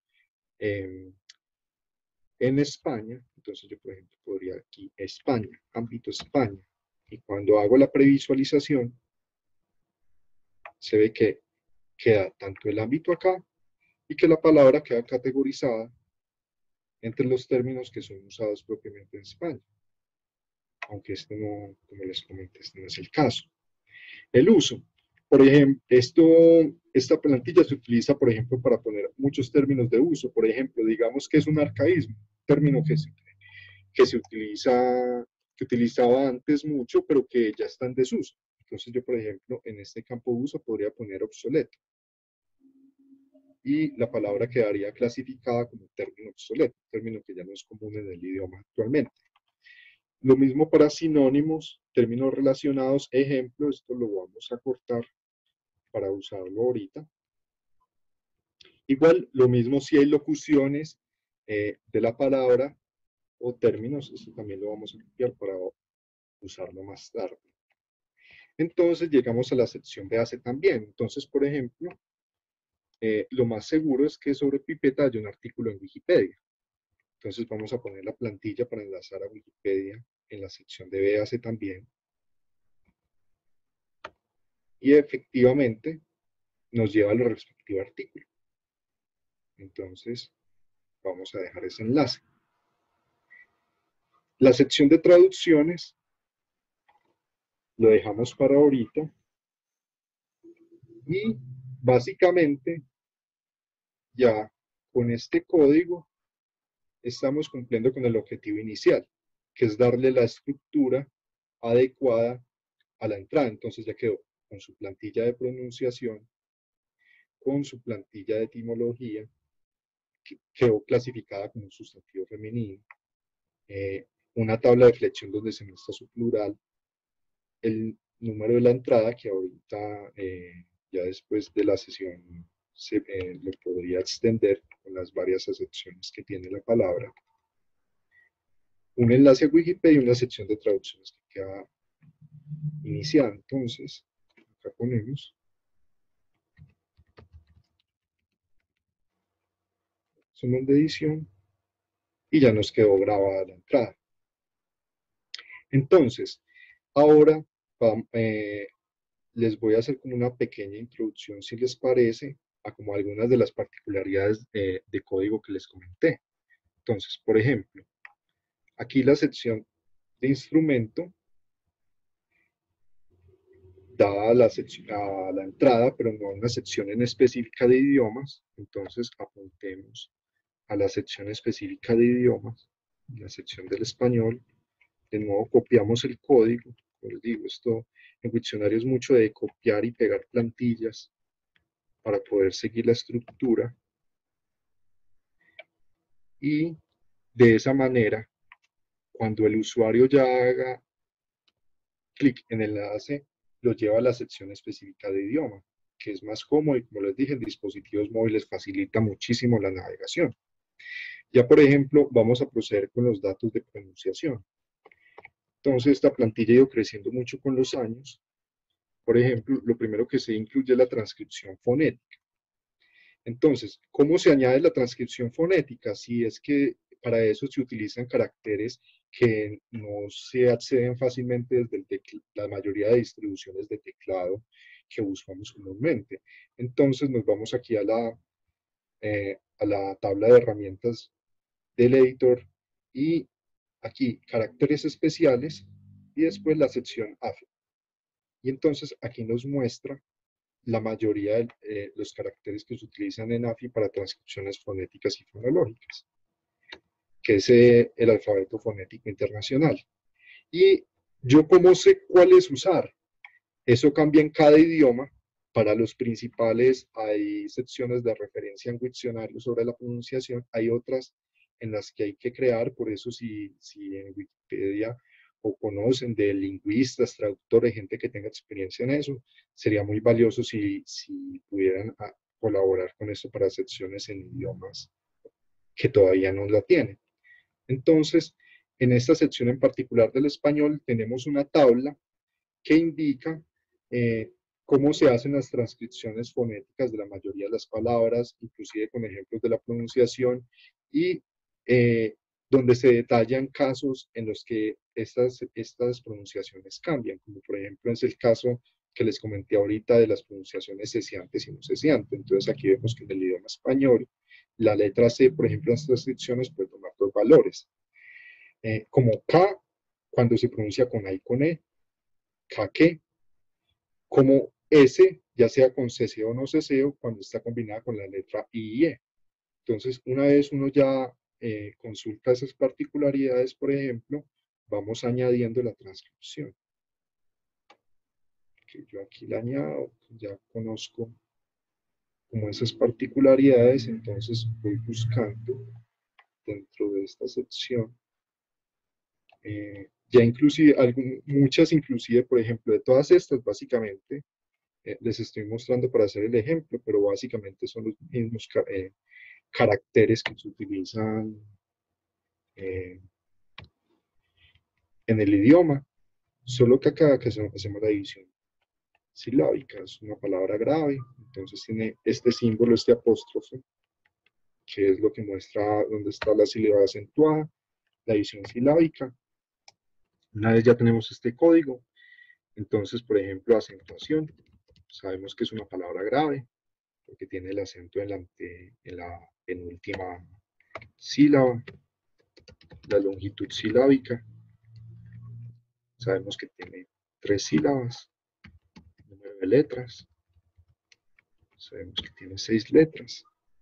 en España, entonces yo, por ejemplo, podría aquí España, ámbito España, y cuando hago la previsualización, se ve que queda tanto el ámbito acá y que la palabra queda categorizada entre los términos que son usados propiamente en España, aunque este no, como les comenté, este no es el caso. El uso. Por ejemplo, esta plantilla se utiliza, por ejemplo, para poner muchos términos de uso. Por ejemplo, digamos que es un arcaísmo, término que se utiliza, que utilizaba antes mucho, pero que ya está en desuso. Entonces yo, por ejemplo, en este campo de uso podría poner obsoleto. Y la palabra quedaría clasificada como término obsoleto, término que ya no es común en el idioma actualmente. Lo mismo para sinónimos, términos relacionados, ejemplo, esto lo vamos a cortar para usarlo ahorita. Igual, lo mismo si hay locuciones de la palabra o términos, esto también lo vamos a copiar para usarlo más tarde. Entonces llegamos a la sección de base también. Entonces, por ejemplo, lo más seguro es que sobre pipeta haya un artículo en Wikipedia. Entonces vamos a poner la plantilla para enlazar a Wikipedia en la sección de base también. Y efectivamente nos lleva al respectivo artículo. Entonces vamos a dejar ese enlace. La sección de traducciones lo dejamos para ahorita. Y básicamente ya con este código estamos cumpliendo con el objetivo inicial, que es darle la estructura adecuada a la entrada. Entonces ya quedó con su plantilla de pronunciación, con su plantilla de etimología, que quedó clasificada como un sustantivo femenino, una tabla de flexión donde se muestra su plural, el número de la entrada, que ahorita, ya después de la sesión, lo podría extender con las varias acepciones que tiene la palabra, un enlace a Wikipedia y una sección de traducciones que queda iniciada. Entonces, acá ponemos su nombre de edición y ya nos quedó grabada la entrada. Entonces, ahora les voy a hacer como una pequeña introducción, si les parece, a como algunas de las particularidades de código que les comenté. Entonces, por ejemplo, aquí la sección de instrumento da a la entrada, pero no a una sección en específica de idiomas. Entonces, apuntemos a la sección específica de idiomas, la sección del español. De nuevo, copiamos el código. Como les digo, esto en Wiktionario es mucho de copiar y pegar plantillas para poder seguir la estructura. Y de esa manera, cuando el usuario ya haga clic en el enlace, lo lleva a la sección específica de idioma, que es más cómodo y, como les dije, en dispositivos móviles facilita muchísimo la navegación. Ya, por ejemplo, vamos a proceder con los datos de pronunciación. Entonces, esta plantilla ha ido creciendo mucho con los años. Por ejemplo, lo primero que se incluye es la transcripción fonética. Entonces, ¿cómo se añade la transcripción fonética? Si es que para eso se utilizan caracteres que no se acceden fácilmente desde la mayoría de distribuciones de teclado que usamos comúnmente. Entonces nos vamos aquí a la tabla de herramientas del editor y aquí caracteres especiales y después la sección AFI. Y entonces aquí nos muestra la mayoría de los caracteres que se utilizan en AFI para transcripciones fonéticas y fonológicas, que es el alfabeto fonético internacional. Y yo cómo sé cuál es usar. Eso cambia en cada idioma. Para los principales hay secciones de referencia en Wiktionario sobre la pronunciación, hay otras en las que hay que crear, por eso si en Wikipedia o conocen de lingüistas, traductores, gente que tenga experiencia en eso, sería muy valioso si pudieran colaborar con esto para secciones en idiomas que todavía no la tienen. Entonces, en esta sección en particular del español tenemos una tabla que indica cómo se hacen las transcripciones fonéticas de la mayoría de las palabras, inclusive con ejemplos de la pronunciación, y donde se detallan casos en los que estas pronunciaciones cambian, como por ejemplo es el caso que les comenté ahorita de las pronunciaciones cesiantes y no cesiantes. Entonces aquí vemos que en el idioma español, la letra C, por ejemplo, en las transcripciones puede tomar dos valores, como K cuando se pronuncia con A y con E, K-que, como S, ya sea con ceseo o no ceseo, cuando está combinada con la letra I y E. Entonces, una vez uno ya consulta esas particularidades, por ejemplo, vamos añadiendo la transcripción. Que yo aquí la añado, ya conozco como esas particularidades, entonces voy buscando dentro de esta sección. Ya inclusive, muchas inclusive, por ejemplo, de todas estas, básicamente, les estoy mostrando para hacer el ejemplo, pero básicamente son los mismos caracteres que se utilizan eh, en el idioma, solo que acá que hacemos la división silábica, es una palabra grave, entonces tiene este símbolo, este apóstrofe, que es lo que muestra dónde está la sílaba acentuada, la división silábica. Una vez ya tenemos este código, entonces, por ejemplo, acentuación, sabemos que es una palabra grave, porque tiene el acento en la penúltima sílaba, la longitud silábica, sabemos que tiene 3 sílabas, número de letras, sabemos que tiene 6 letras.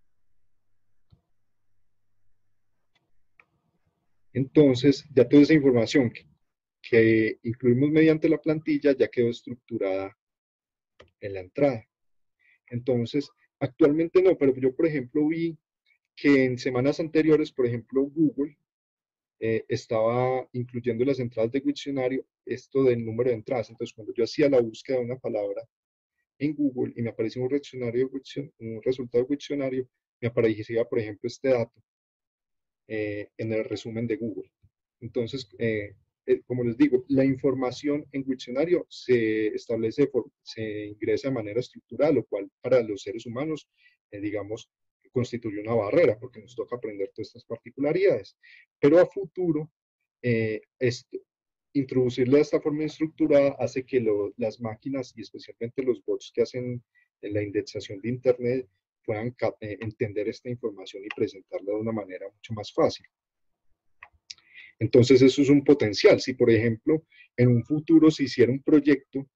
Entonces, ya toda esa información que incluimos mediante la plantilla ya quedó estructurada en la entrada. Entonces, actualmente no, pero yo, por ejemplo, vi que en semanas anteriores, por ejemplo, Google estaba incluyendo las entradas de diccionario, esto del número de entradas. Entonces, cuando yo hacía la búsqueda de una palabra en Google y me aparecía un resultado de diccionario, me aparecía, por ejemplo, este dato en el resumen de Google. Entonces, como les digo, la información en Wiktionario se establece, se ingresa de manera estructural, lo cual para los seres humanos, digamos, constituye una barrera, porque nos toca aprender todas estas particularidades. Pero a futuro, introducirle de esta forma estructurada hace que las máquinas y especialmente los bots que hacen la indexación de Internet puedan entender esta información y presentarla de una manera mucho más fácil. Entonces eso es un potencial. Si, por ejemplo, en un futuro se hiciera un proyecto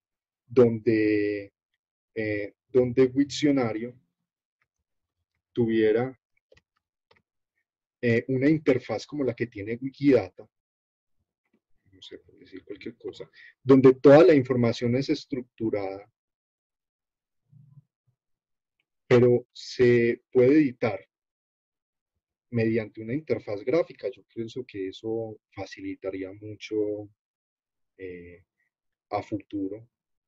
donde Wiktionario tuviera una interfaz como la que tiene Wikidata, no sé, por decir cualquier cosa, donde toda la información es estructurada, pero se puede editar mediante una interfaz gráfica. Yo pienso que eso facilitaría mucho eh, a futuro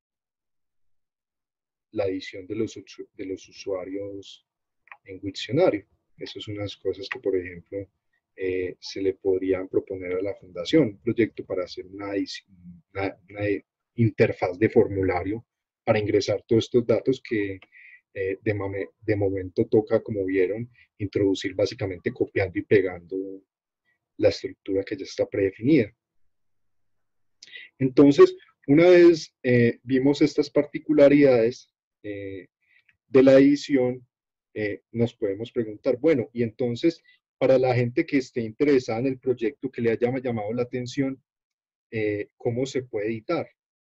la edición de los usuarios en Wiktionario. Esas son unas cosas que, por ejemplo, se le podrían proponer a la fundación, un proyecto para hacer una interfaz de formulario para ingresar todos estos datos que de momento toca, como vieron, introducir básicamente copiando y pegando la estructura que ya está predefinida. Entonces, una vez vimos estas particularidades de la edición, nos podemos preguntar, bueno, y entonces, para la gente que esté interesada en el proyecto, que le haya llamado la atención, ¿cómo se puede editar?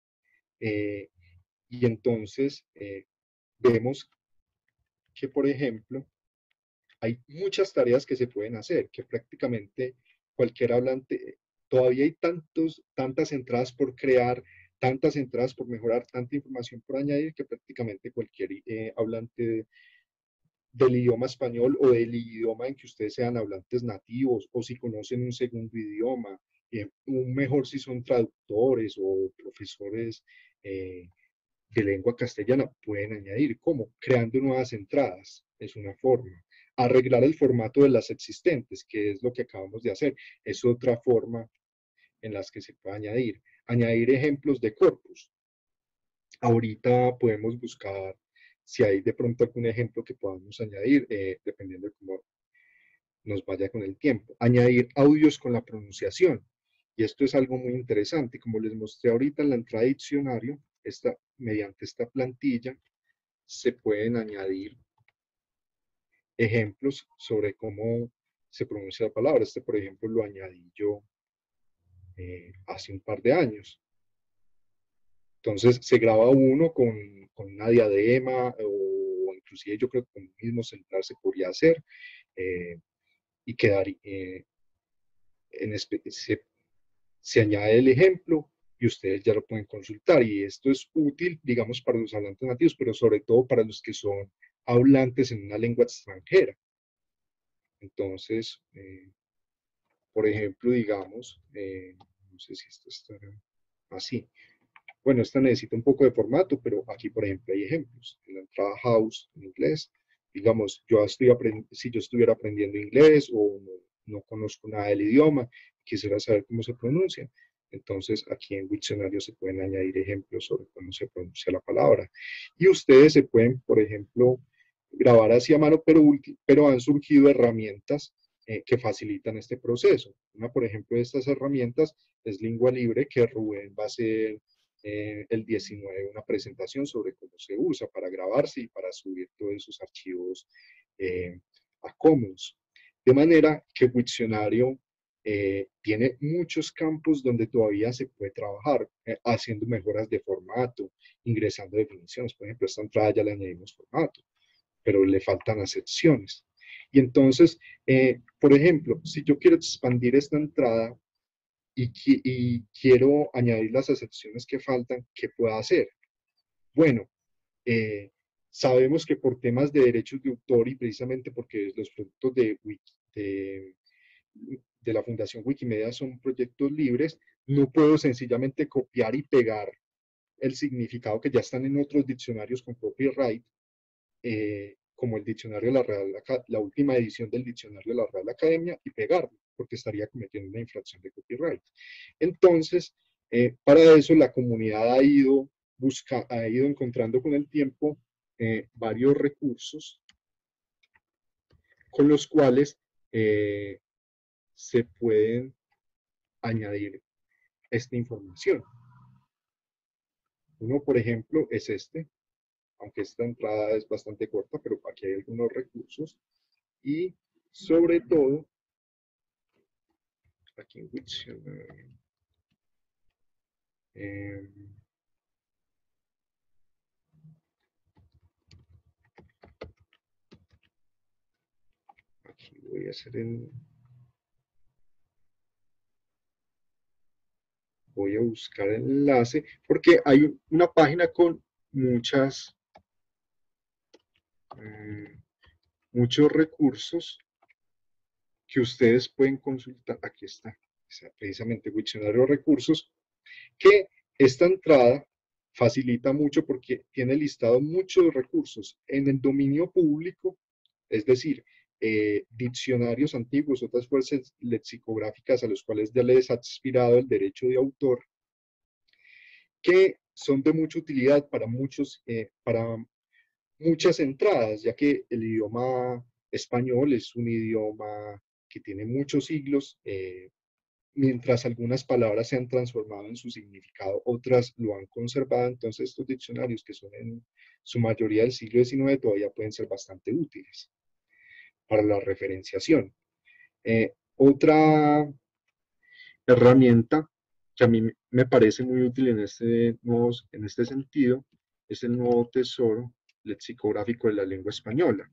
Y entonces vemos que, por ejemplo, hay muchas tareas que se pueden hacer, que prácticamente cualquier hablante, todavía hay tantas entradas por crear, tantas entradas por mejorar, tanta información por añadir, que prácticamente cualquier hablante del idioma español o del idioma en que ustedes sean hablantes nativos o si conocen un segundo idioma, un mejor si son traductores o profesores de lengua castellana, pueden añadir. ¿Cómo? Creando nuevas entradas, es una forma. Arreglar el formato de las existentes, que es lo que acabamos de hacer, es otra forma en las que se puede añadir. Añadir ejemplos de corpus. Ahorita podemos buscar si hay de pronto algún ejemplo que podamos añadir, dependiendo de cómo nos vaya con el tiempo. Añadir audios con la pronunciación. Y esto es algo muy interesante. Como les mostré ahorita en la entrada de diccionario, mediante esta plantilla se pueden añadir ejemplos sobre cómo se pronuncia la palabra. Este, por ejemplo, lo añadí yo hace un par de años. Entonces se graba uno con una diadema o inclusive yo creo que con el mismo celular se podría hacer y quedar se añade el ejemplo y ustedes ya lo pueden consultar y esto es útil, digamos, para los hablantes nativos, pero sobre todo para los que son hablantes en una lengua extranjera. Entonces, por ejemplo, digamos, no sé si esto está así. Bueno, esta necesita un poco de formato, pero aquí, por ejemplo, hay ejemplos. En la entrada house en inglés, digamos, si yo estuviera aprendiendo inglés o no conozco nada del idioma, quisiera saber cómo se pronuncia. Entonces, aquí en Wiktionario se pueden añadir ejemplos sobre cómo se pronuncia la palabra. Y ustedes se pueden, por ejemplo, grabar así a mano, pero han surgido herramientas que facilitan este proceso. Una, por ejemplo, de estas herramientas es Lingua Libre, que Rubén va a hacer el 19 una presentación sobre cómo se usa para grabarse y para subir todos esos archivos a Commons. De manera que Wiktionario tiene muchos campos donde todavía se puede trabajar, haciendo mejoras de formato, ingresando definiciones. Por ejemplo, esta entrada ya le añadimos formato, pero le faltan acepciones. Y entonces, por ejemplo, si yo quiero expandir esta entrada y quiero añadir las acepciones que faltan, ¿qué puedo hacer? Bueno, eh, sabemos que por temas de derechos de autor y precisamente porque los productos de la Fundación Wikimedia son proyectos libres, no puedo sencillamente copiar y pegar el significado que ya están en otros diccionarios con copyright, como el diccionario de la última edición del diccionario de la Real Academia y pegarlo, porque estaría cometiendo una infracción de copyright. Entonces, para eso la comunidad ha ido encontrando con el tiempo varios recursos con los cuales se pueden añadir esta información. Uno, por ejemplo, es este, aunque esta entrada es bastante corta, pero aquí hay algunos recursos. Y sobre todo, aquí en Wiktionary, eh, aquí voy a hacer voy a buscar el enlace, porque hay una página con muchas, eh, muchos recursos que ustedes pueden consultar. Aquí está, precisamente Wiktionario Recursos, que esta entrada facilita mucho porque tiene listado muchos recursos en el dominio público, es decir, diccionarios antiguos, otras fuerzas lexicográficas a los cuales ya les ha expirado el derecho de autor, que son de mucha utilidad para muchas entradas, ya que el idioma español es un idioma que tiene muchos siglos, mientras algunas palabras se han transformado en su significado, otras lo han conservado. Entonces estos diccionarios, que son en su mayoría del siglo XIX, todavía pueden ser bastante útiles para la referenciación. Otra herramienta que a mí me parece muy útil en este sentido es el nuevo tesoro lexicográfico de la lengua española.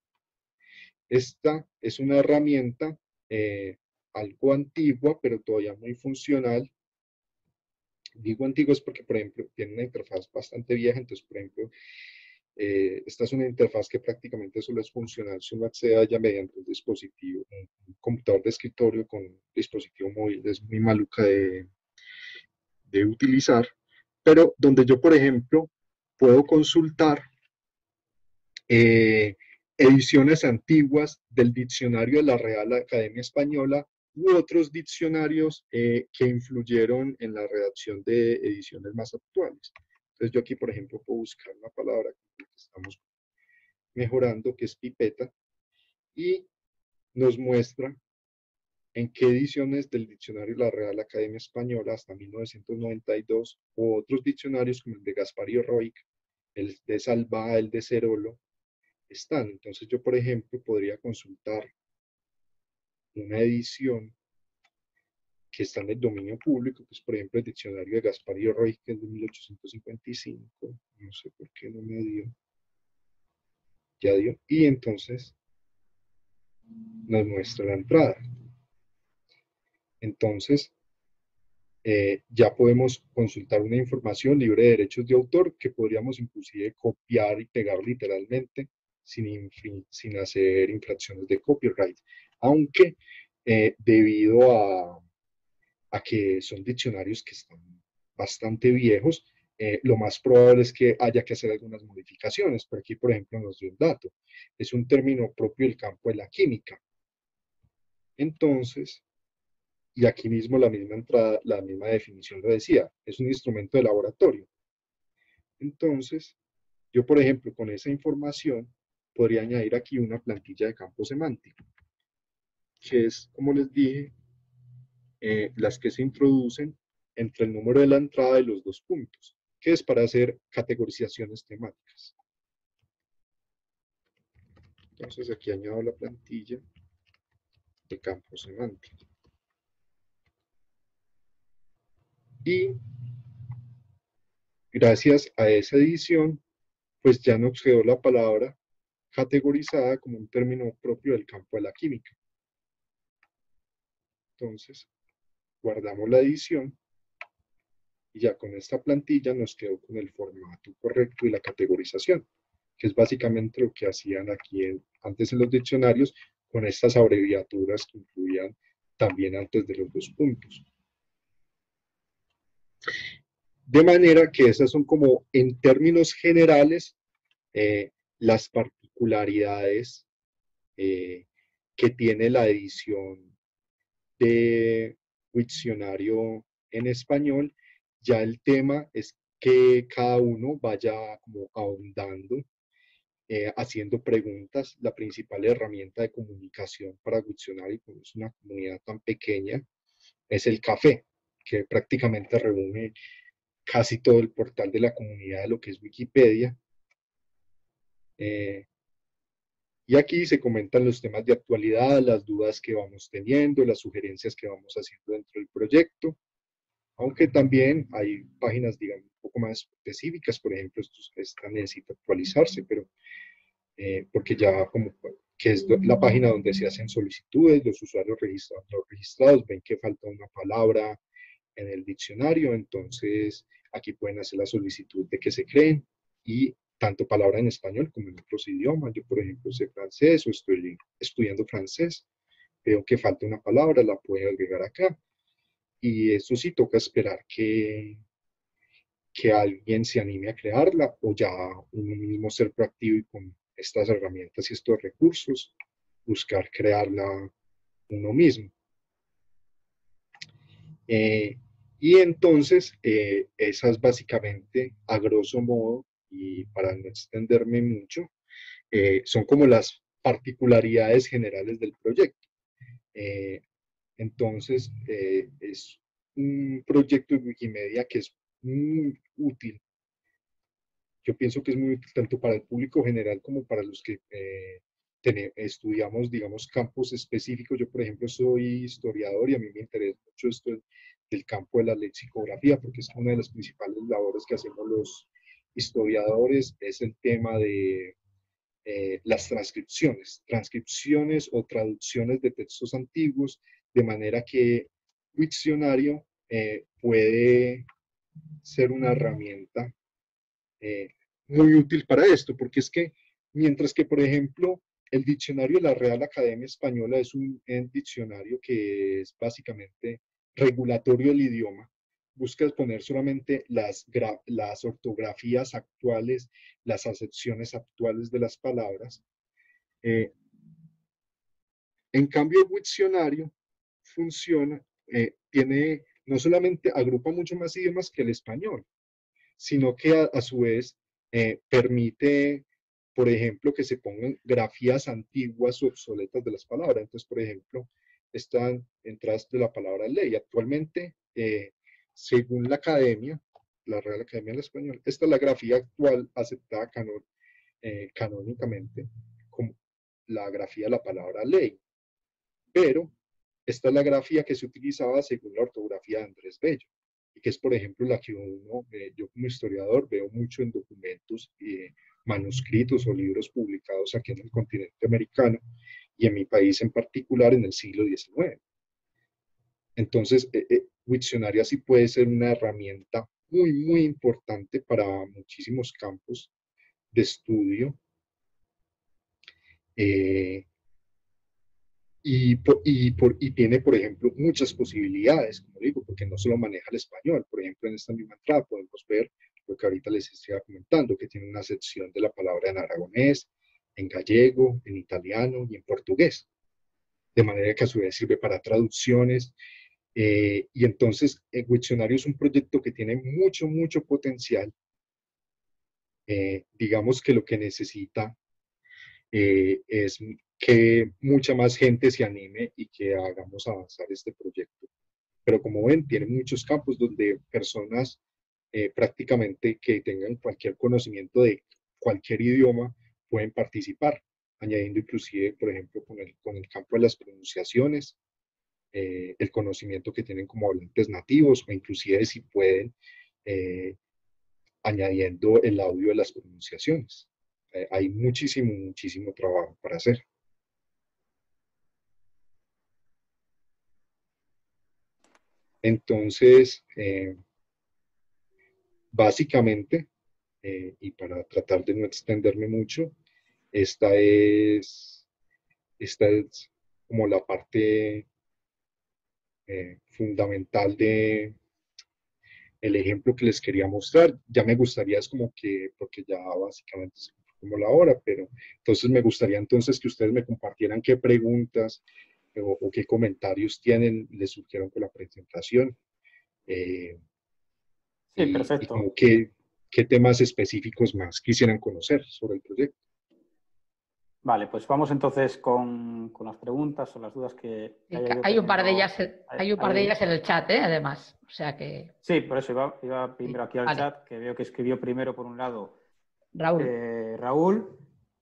Esta es una herramienta algo antigua, pero todavía muy funcional. Digo antiguos porque, por ejemplo, tiene una interfaz bastante vieja. Entonces, por ejemplo, esta es una interfaz que prácticamente solo es funcional si uno accede a ella mediante un dispositivo, un computador de escritorio con un dispositivo móvil. Es muy maluca de utilizar, pero donde yo, por ejemplo, puedo consultar ediciones antiguas del diccionario de la Real Academia Española u otros diccionarios que influyeron en la redacción de ediciones más actuales. Entonces yo aquí, por ejemplo, puedo buscar una palabra que estamos mejorando, que es pipeta, y nos muestra en qué ediciones del diccionario de la Real Academia Española hasta 1992, o otros diccionarios como el de Gaspario Roig, el de Salvá, el de Cerolo, están. Entonces yo, por ejemplo, podría consultar una edición que está en el dominio público, que es, por ejemplo, el diccionario de Gaspario Roig, que es de 1855. No sé por qué no me dio. Ya dio. Y entonces nos muestra la entrada. Entonces, ya podemos consultar una información libre de derechos de autor que podríamos inclusive copiar y pegar literalmente sin hacer infracciones de copyright. Aunque debido a que son diccionarios que están bastante viejos, lo más probable es que haya que hacer algunas modificaciones. Por aquí, por ejemplo, nos dio un dato. Es un término propio del campo de la química. Entonces, y aquí mismo la misma entrada, la misma definición lo decía, es un instrumento de laboratorio. Entonces, yo, por ejemplo, con esa información podría añadir aquí una plantilla de campo semántico, que es, como les dije, las que se introducen entre el número de la entrada y los dos puntos, que es para hacer categorizaciones temáticas. Entonces aquí añado la plantilla de campo semántico. Y gracias a esa edición, pues ya nos quedó la palabra categorizada como un término propio del campo de la química. Entonces, guardamos la edición y ya con esta plantilla nos quedó con el formato correcto y la categorización, que es básicamente lo que hacían aquí antes en los diccionarios con estas abreviaturas que incluían también antes de los dos puntos. De manera que esas son como, en términos generales, las particularidades que tiene la edición de Wiktionario en español. Ya el tema es que cada uno vaya como ahondando, haciendo preguntas. La principal herramienta de comunicación para Wiktionario, como es una comunidad tan pequeña, es el café, que prácticamente reúne casi todo el portal de la comunidad de lo que es Wikipedia. Eh, y aquí se comentan los temas de actualidad, las dudas que vamos teniendo, las sugerencias que vamos haciendo dentro del proyecto, aunque también hay páginas, digamos, un poco más específicas, por ejemplo, esta necesita actualizarse, pero porque ya como que es la página donde se hacen solicitudes, los usuarios registrados, los registrados ven que falta una palabra en el diccionario, entonces aquí pueden hacer la solicitud de que se creen y tanto palabra en español como en otros idiomas. Yo, por ejemplo, sé francés o estoy estudiando francés, veo que falta una palabra, la puedo agregar acá. Y eso sí toca esperar que alguien se anime a crearla o ya uno mismo ser proactivo y con estas herramientas y estos recursos buscar crearla uno mismo. Eh, y entonces, esas básicamente, a grosso modo, y para no extenderme mucho, son como las particularidades generales del proyecto. Eh, entonces, es un proyecto de Wikimedia que es muy útil. Yo pienso que es muy útil tanto para el público general como para los que estudiamos, digamos, campos específicos. Yo, por ejemplo, soy historiador y a mí me interesa mucho esto del campo de la lexicografía, porque es una de las principales labores que hacemos los historiadores, es el tema de las transcripciones o traducciones de textos antiguos, de manera que Wiktionario puede ser una herramienta eh, muy útil para esto, porque es que mientras que, por ejemplo, el diccionario de la Real Academia Española es un diccionario que es básicamente regulatorio del idioma, busca poner solamente las ortografías actuales, las acepciones actuales de las palabras. Eh, en cambio, el diccionario funciona, no solamente agrupa mucho más idiomas que el español, sino que a su vez permite, por ejemplo, que se pongan grafías antiguas o obsoletas de las palabras. Entonces, por ejemplo, están entradas de la palabra ley. Actualmente, según la academia, la Real Academia del Español, esta es la grafía actual aceptada canónicamente como la grafía de la palabra ley. Pero esta es la grafía que se utilizaba según la ortografía de Andrés Bello, y que es, por ejemplo, la que yo como historiador veo mucho en documentos, manuscritos o libros publicados aquí en el continente americano y en mi país en particular en el siglo XIX. Entonces, Wiktionario sí puede ser una herramienta muy, muy importante para muchísimos campos de estudio. Eh, y tiene, por ejemplo, muchas posibilidades, como digo, porque no solo maneja el español. Por ejemplo, en esta misma entrada podemos ver lo que ahorita les estoy comentando, que tiene una sección de la palabra en aragonés, en gallego, en italiano y en portugués. De manera que a su vez sirve para traducciones. Y entonces, el Wiktionario es un proyecto que tiene mucho, mucho potencial. Digamos que lo que necesita es que mucha más gente se anime y que hagamos avanzar este proyecto. Pero como ven, tiene muchos campos donde personas prácticamente que tengan cualquier conocimiento de cualquier idioma pueden participar, añadiendo inclusive, por ejemplo, con el campo de las pronunciaciones, el conocimiento que tienen como hablantes nativos, o inclusive si pueden, eh, añadiendo el audio de las pronunciaciones. Hay muchísimo, muchísimo trabajo para hacer. Entonces, básicamente, y para tratar de no extenderme mucho, esta es, esta es como la parte fundamental de el ejemplo que les quería mostrar. Ya me gustaría, es como que, porque ya básicamente es como la hora, pero entonces me gustaría entonces que ustedes me compartieran qué preguntas o qué comentarios tienen, les surgieron con la presentación. Eh, Sí, y como perfecto. qué temas específicos más quisieran conocer sobre el proyecto. Vale, pues vamos entonces con las preguntas o las dudas que Sí, haya ido hay un par de ellas, teniendo. hay un par de ellas en el chat, además. O sea que. Sí, por eso iba Sí, primero aquí al vale. chat, que veo que escribió primero por un lado Raúl. Raúl,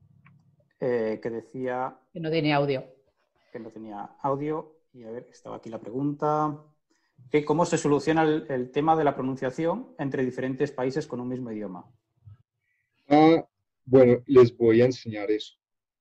que decía Que no tiene audio. que no tenía audio. Y a ver, estaba aquí la pregunta. Que ¿cómo se soluciona el tema de la pronunciación entre diferentes países con un mismo idioma? Bueno, les voy a enseñar eso.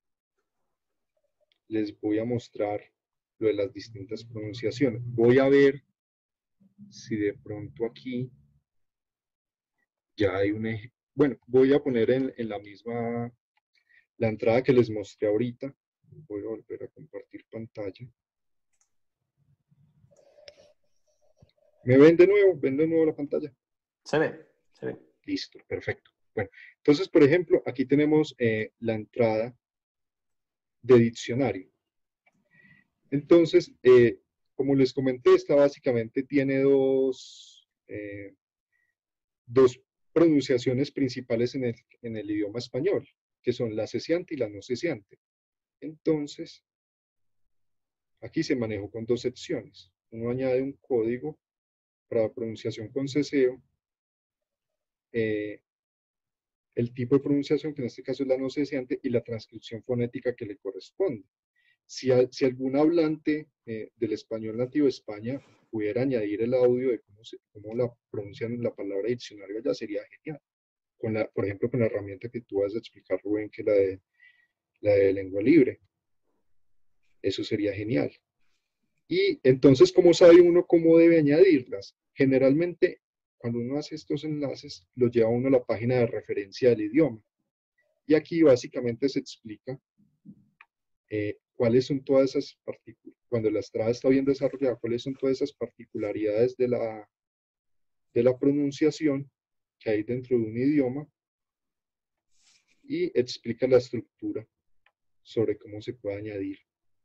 Les voy a mostrar lo de las distintas pronunciaciones. Voy a ver si de pronto aquí ya hay un ejemplo. Bueno, voy a poner en la misma, la entrada que les mostré ahorita. Voy a volver a compartir pantalla. ¿Me ven de nuevo? ¿Ven de nuevo la pantalla? Se ve, se ve. Listo, perfecto. Bueno, entonces, por ejemplo, aquí tenemos la entrada de diccionario. Entonces, como les comenté, esta básicamente tiene dos pronunciaciones principales en el idioma español, que son la cesiante y la no cesiante. Entonces, aquí se manejó con dos secciones. Uno añade un código para pronunciación con ceseo, el tipo de pronunciación, que en este caso es la no cesiante, y la transcripción fonética que le corresponde. Si algún hablante del español nativo de España pudiera añadir el audio de cómo la pronuncian la palabra diccionario allá, sería genial. Por ejemplo, con la herramienta que tú vas a explicar, Rubén, que es la de lengua libre. Eso sería genial. Y entonces, ¿cómo sabe uno cómo debe añadirlas? Generalmente, cuando uno hace estos enlaces, los lleva uno a la página de referencia del idioma. Y aquí básicamente se explica cuáles son todas esas partículas, cuando la estrada está bien desarrollada, cuáles son todas esas particularidades de la pronunciación que hay dentro de un idioma y explica la estructura sobre cómo se puede añadir.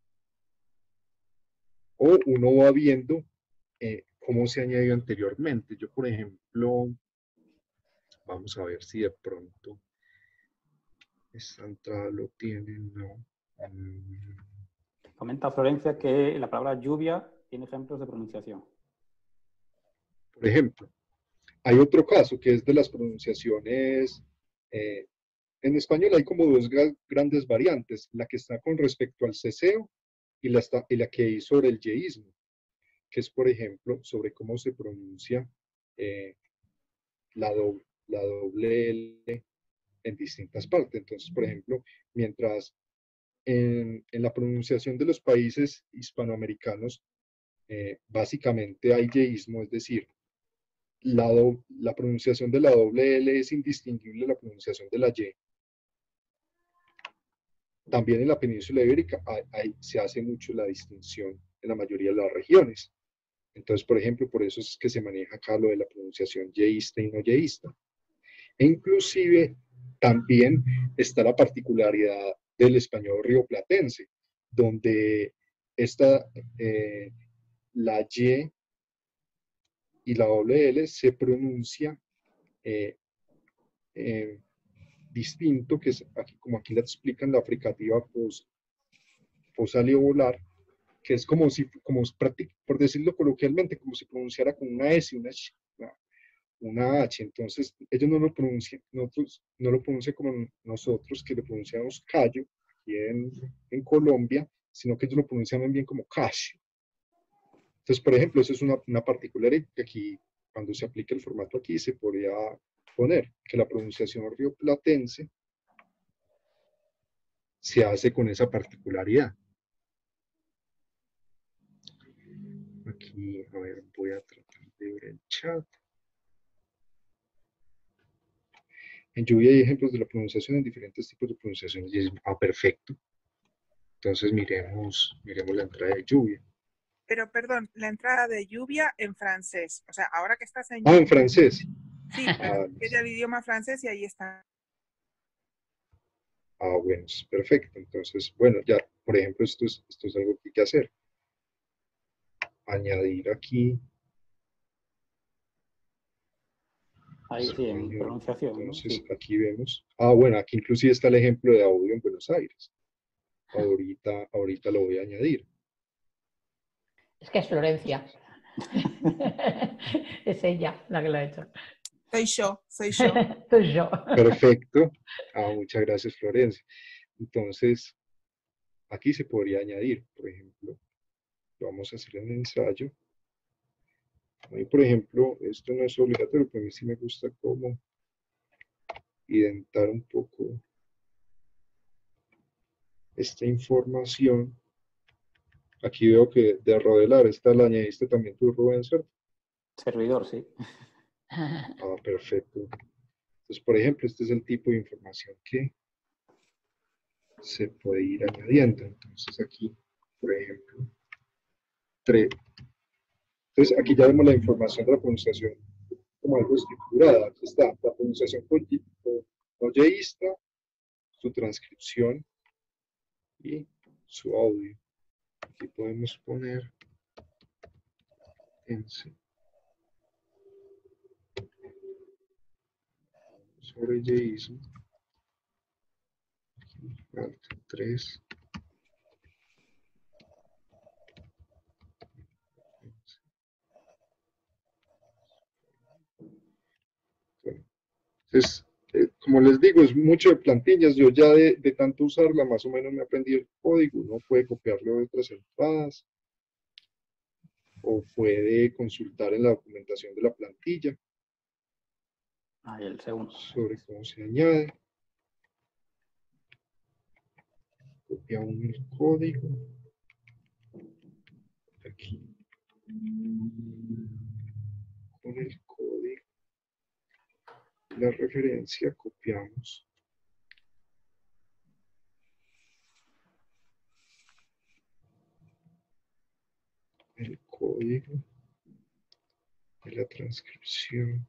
O uno va viendo cómo se ha añadido anteriormente. Yo, por ejemplo, vamos a ver si de pronto esta entrada lo tiene, no. Comenta Florencia que la palabra lluvia tiene ejemplos de pronunciación. Por ejemplo, hay otro caso que es de las pronunciaciones. En español hay como dos grandes variantes, la que está con respecto al ceseo y la que hay sobre el yeísmo, que es, por ejemplo, sobre cómo se pronuncia la doble L en distintas partes. Entonces, por ejemplo, mientras en la pronunciación de los países hispanoamericanos, básicamente hay yeísmo, es decir, la pronunciación de la doble L es indistinguible de la pronunciación de la Y. También en la península ibérica se hace mucho la distinción en la mayoría de las regiones. Entonces, por ejemplo, por eso es que se maneja acá lo de la pronunciación yeísta y no yeísta. E inclusive también está la particularidad del español rioplatense, donde la Y y la doble L se pronuncia distinto, que es aquí, como aquí la explican, la fricativa posaliovolar, que es como si, por decirlo coloquialmente, como si pronunciara con una S y una H. Entonces, ellos no lo pronuncian, nosotros no lo pronuncian como nosotros, que lo pronunciamos callo aquí en Colombia, sino que ellos lo pronuncian bien como cash. Entonces, por ejemplo, eso es una particularidad que aquí, cuando se aplica el formato aquí, se podría poner que la pronunciación rioplatense se hace con esa particularidad. Aquí, a ver, voy a tratar de ver el chat. En lluvia hay ejemplos de la pronunciación en diferentes tipos de pronunciaciones. Perfecto. Entonces miremos la entrada de lluvia. Pero, perdón, la entrada de lluvia en francés. O sea, ahora que estás en... En francés. Sí, pero es el idioma francés y ahí está. Bueno, perfecto. Entonces, bueno, ya, por ejemplo, esto es algo que hay que hacer. Añadir aquí. Ahí sí, en pronunciación. Entonces, ¿no? Sí. aquí vemos. Bueno, aquí inclusive está el ejemplo de audio en Buenos Aires. Ahorita lo voy a añadir. Es que es Florencia. Es ella la que lo ha hecho. Soy yo. Soy yo. Perfecto. Muchas gracias, Florencia. Entonces, aquí se podría añadir, por ejemplo, vamos a hacer el ensayo. A mí, por ejemplo, esto no es obligatorio, pero a mí sí me gusta como identar un poco esta información. Aquí veo que de rodelar, esta la añadiste también tú, Rubén, ¿cierto? Servidor, sí. Ah, perfecto. Entonces, por ejemplo, este es el tipo de información que se puede ir añadiendo. Entonces, aquí, por ejemplo, 3. Entonces, aquí ya vemos la información de la pronunciación como algo estructurada. Aquí está la pronunciación oyeísta, su transcripción y su audio. Aquí podemos poner sobre yeísmo. 3. Entonces, como les digo, es mucho de plantillas. Yo ya de tanto usarla, más o menos me aprendí el código. Uno puede copiarlo de otras entradas o puede consultar en la documentación de la plantilla Ahí el segundo. sobre cómo se añade. Copia uno el código. Aquí. Con el código. La referencia copiamos. El código de la transcripción.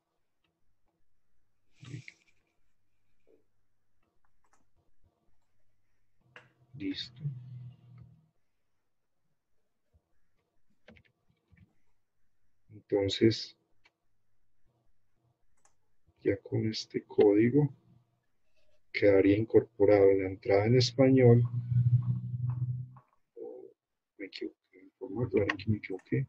Listo. Entonces, ya con este código quedaría incorporado en la entrada en español. Me equivoqué en el formato, ahora que me equivoqué.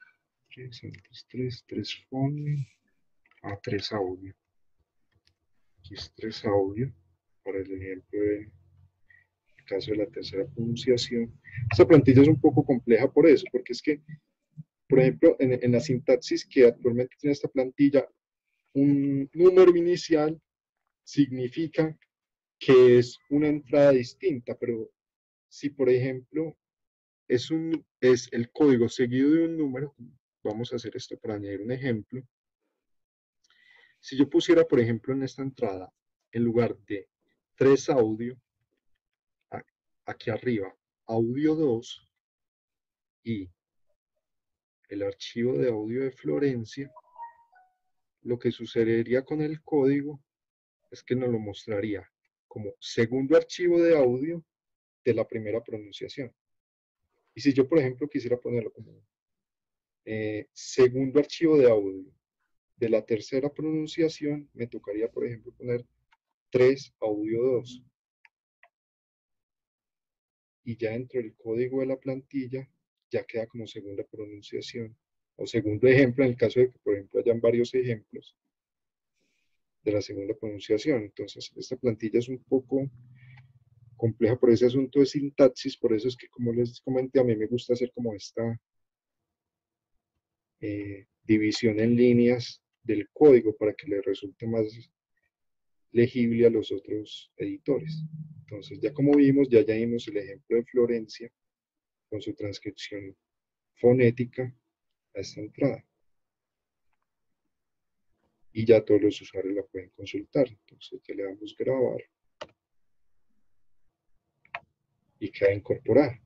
3 phone, 3 audio. Aquí es 3 audio para el ejemplo del caso de la tercera pronunciación. Esta plantilla es un poco compleja por eso, porque es que, por ejemplo, en la sintaxis que actualmente tiene esta plantilla, un número inicial significa que es una entrada distinta, pero si, por ejemplo, es el código seguido de un número, vamos a hacer esto para añadir un ejemplo. Si yo pusiera, por ejemplo, en esta entrada, en lugar de 3 audio, aquí arriba, audio 2 y el archivo de audio de Florencia, lo que sucedería con el código es que nos lo mostraría como segundo archivo de audio de la primera pronunciación. Y si yo, por ejemplo, quisiera ponerlo como segundo archivo de audio de la tercera pronunciación, me tocaría, por ejemplo, poner 3 audio 2. Y ya dentro del código de la plantilla, ya queda como segunda pronunciación. O segundo ejemplo, en el caso de que, por ejemplo, hayan varios ejemplos de la segunda pronunciación. Entonces, esta plantilla es un poco compleja por ese asunto de sintaxis, por eso es que, como les comenté, a mí me gusta hacer como esta división en líneas del código para que le resulte más legible a los otros editores. Entonces, ya como vimos, ya añadimos el ejemplo de Florencia con su transcripción fonética a esta entrada. Y ya todos los usuarios la pueden consultar. Entonces, ya le damos grabar y queda incorporada.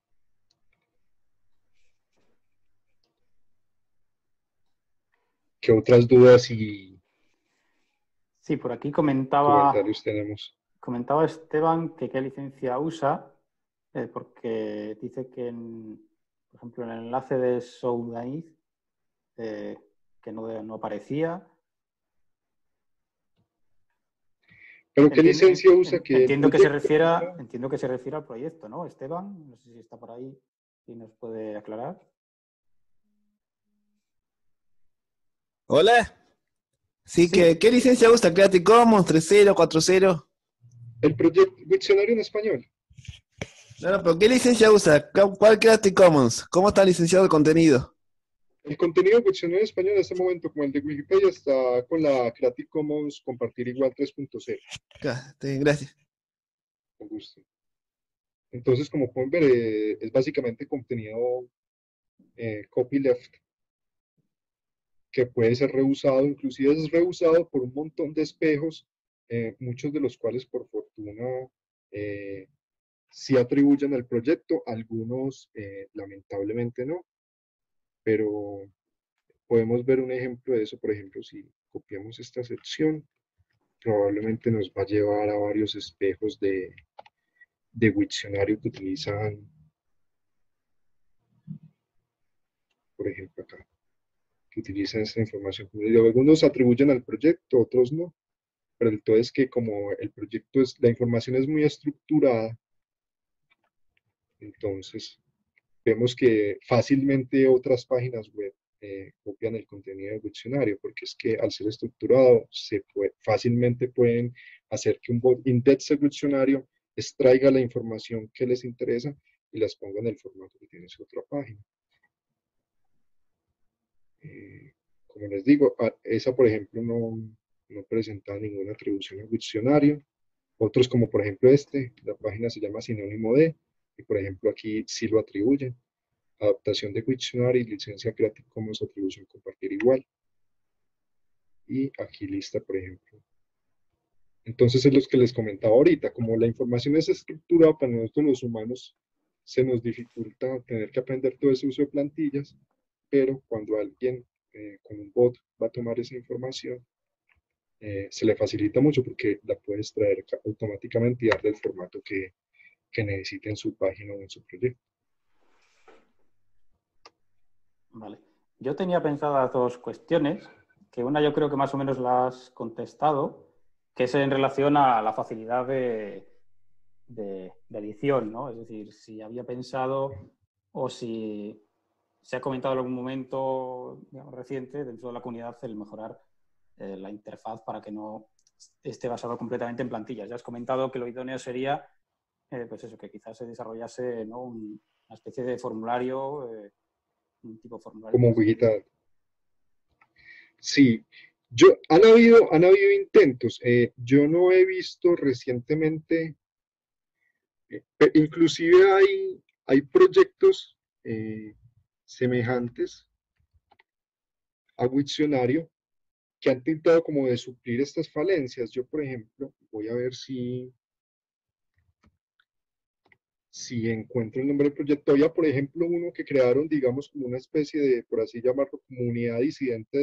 ¿Qué otras dudas y Sí, por aquí comentaba comentarios tenemos? Esteban que qué licencia usa, porque dice que, por ejemplo, en el enlace de Soudanese, que no aparecía. ¿Pero qué licencia usa? Entiendo que se refiere al proyecto, ¿no, Esteban? No sé si está por ahí y nos puede aclarar. Hola. Sí, Sí. ¿qué licencia usa? Creative Commons 3.0, 4.0. El proyecto Diccionario en español. No, no, pero ¿qué licencia usa? ¿Cuál Creative Commons? ¿Cómo está licenciado el contenido? El contenido de Diccionario en español en este momento, como el de Wikipedia, está con la Creative Commons Compartir Igual 3.0. Gracias. Con gusto. Entonces, como pueden ver, es básicamente contenido copyleft que puede ser reusado, inclusive es reusado por un montón de espejos, muchos de los cuales por fortuna sí atribuyen al proyecto, algunos lamentablemente no, pero podemos ver un ejemplo de eso, por ejemplo, si copiamos esta sección, probablemente nos va a llevar a varios espejos de Wiktionario que utilizan, por ejemplo, acá, que utilizan esta información. Algunos atribuyen al proyecto, otros no, pero el todo es que como el proyecto es, la información es muy estructurada, entonces vemos que fácilmente otras páginas web copian el contenido del diccionario, porque es que al ser estructurado, fácilmente pueden hacer que un bot indexe el diccionario, extraiga la información que les interesa y las ponga en el formato que tiene su otra página. Como les digo, esa por ejemplo no presenta ninguna atribución al diccionario. Otros como por ejemplo la página se llama sinónimo de, y por ejemplo aquí sí lo atribuyen. Adaptación de Wiktionary, licencia Creative Commons, atribución compartir igual. Y aquí lista, por ejemplo. Entonces es lo que les comentaba ahorita, como la información es estructurada para nosotros los humanos, se nos dificulta tener que aprender todo ese uso de plantillas, pero cuando alguien con un bot va a tomar esa información, se le facilita mucho porque la puede extraer automáticamente y darle el formato que necesite en su página o en su proyecto. Vale. Yo tenía pensadas dos cuestiones, que una yo creo que más o menos la has contestado, que es en relación a la facilidad de edición, ¿no? Es decir, si había pensado o si se ha comentado en algún momento, digamos, reciente dentro de la comunidad el mejorar la interfaz para que no esté basado completamente en plantillas. Ya has comentado que lo idóneo sería, pues eso, que quizás se desarrollase, ¿no? Una especie de formulario, un tipo de formulario. Como Wikidata. Sí, han habido intentos. Yo no he visto recientemente, inclusive hay proyectos semejantes a Wiktionario que han intentado como de suplir estas falencias. Yo, por ejemplo, voy a ver si encuentro el nombre del proyecto. Había, por ejemplo, uno que crearon, digamos, como una especie de, por así llamarlo, comunidad disidente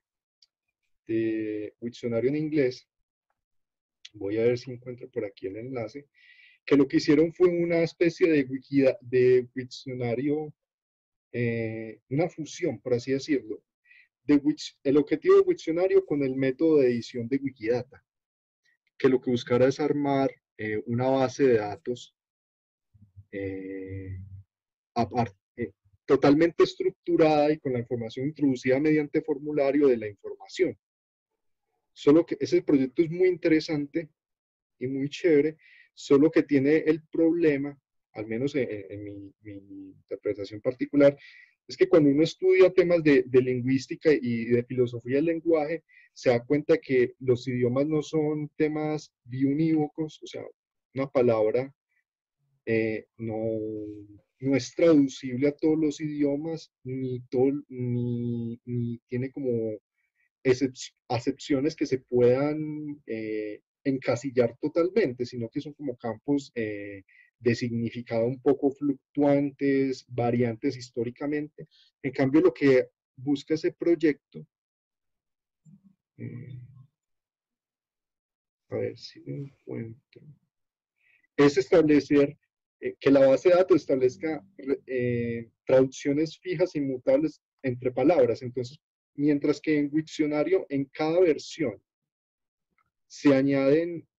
de Wiktionario en inglés. Voy a ver si encuentro por aquí el enlace. Que lo que hicieron fue una especie de Wiktionario, una fusión, por así decirlo, el objetivo de Wiktionario con el método de edición de Wikidata, que lo que buscara es armar una base de datos eh, totalmente estructurada y con la información introducida mediante formulario de la información. Solo que ese proyecto es muy interesante y muy chévere, solo que tiene el problema, al menos en mi interpretación particular, es que cuando uno estudia temas de lingüística y de filosofía del lenguaje, se da cuenta que los idiomas no son temas biunívocos, o sea, una palabra no es traducible a todos los idiomas, ni tiene como acepciones que se puedan encasillar totalmente, sino que son como campos de significado un poco fluctuantes, variantes históricamente. En cambio, lo que busca ese proyecto, a ver si lo encuentro, es establecer que la base de datos establezca traducciones fijas e inmutables entre palabras. Entonces, mientras que en Wiktionario, en cada versión, se añaden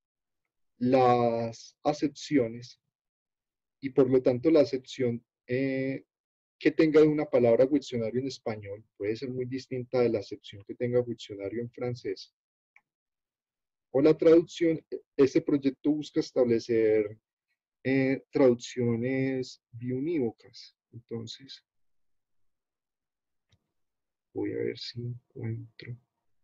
las acepciones y por lo tanto la acepción que tenga de una palabra Wiktionario en español puede ser muy distinta de la acepción que tenga Wiktionario en francés o la traducción, este proyecto busca establecer traducciones biunívocas. Entonces, voy a ver si encuentro.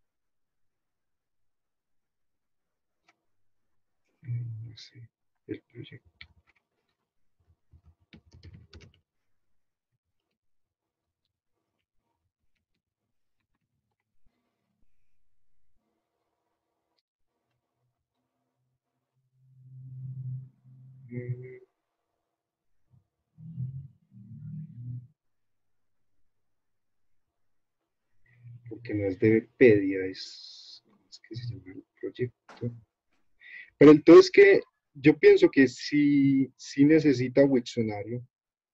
No sé, el proyecto. Mm, Porque no es de Wikipedia, ¿cómo es que se llama el proyecto? Pero entonces que yo pienso que sí necesita Wiktionario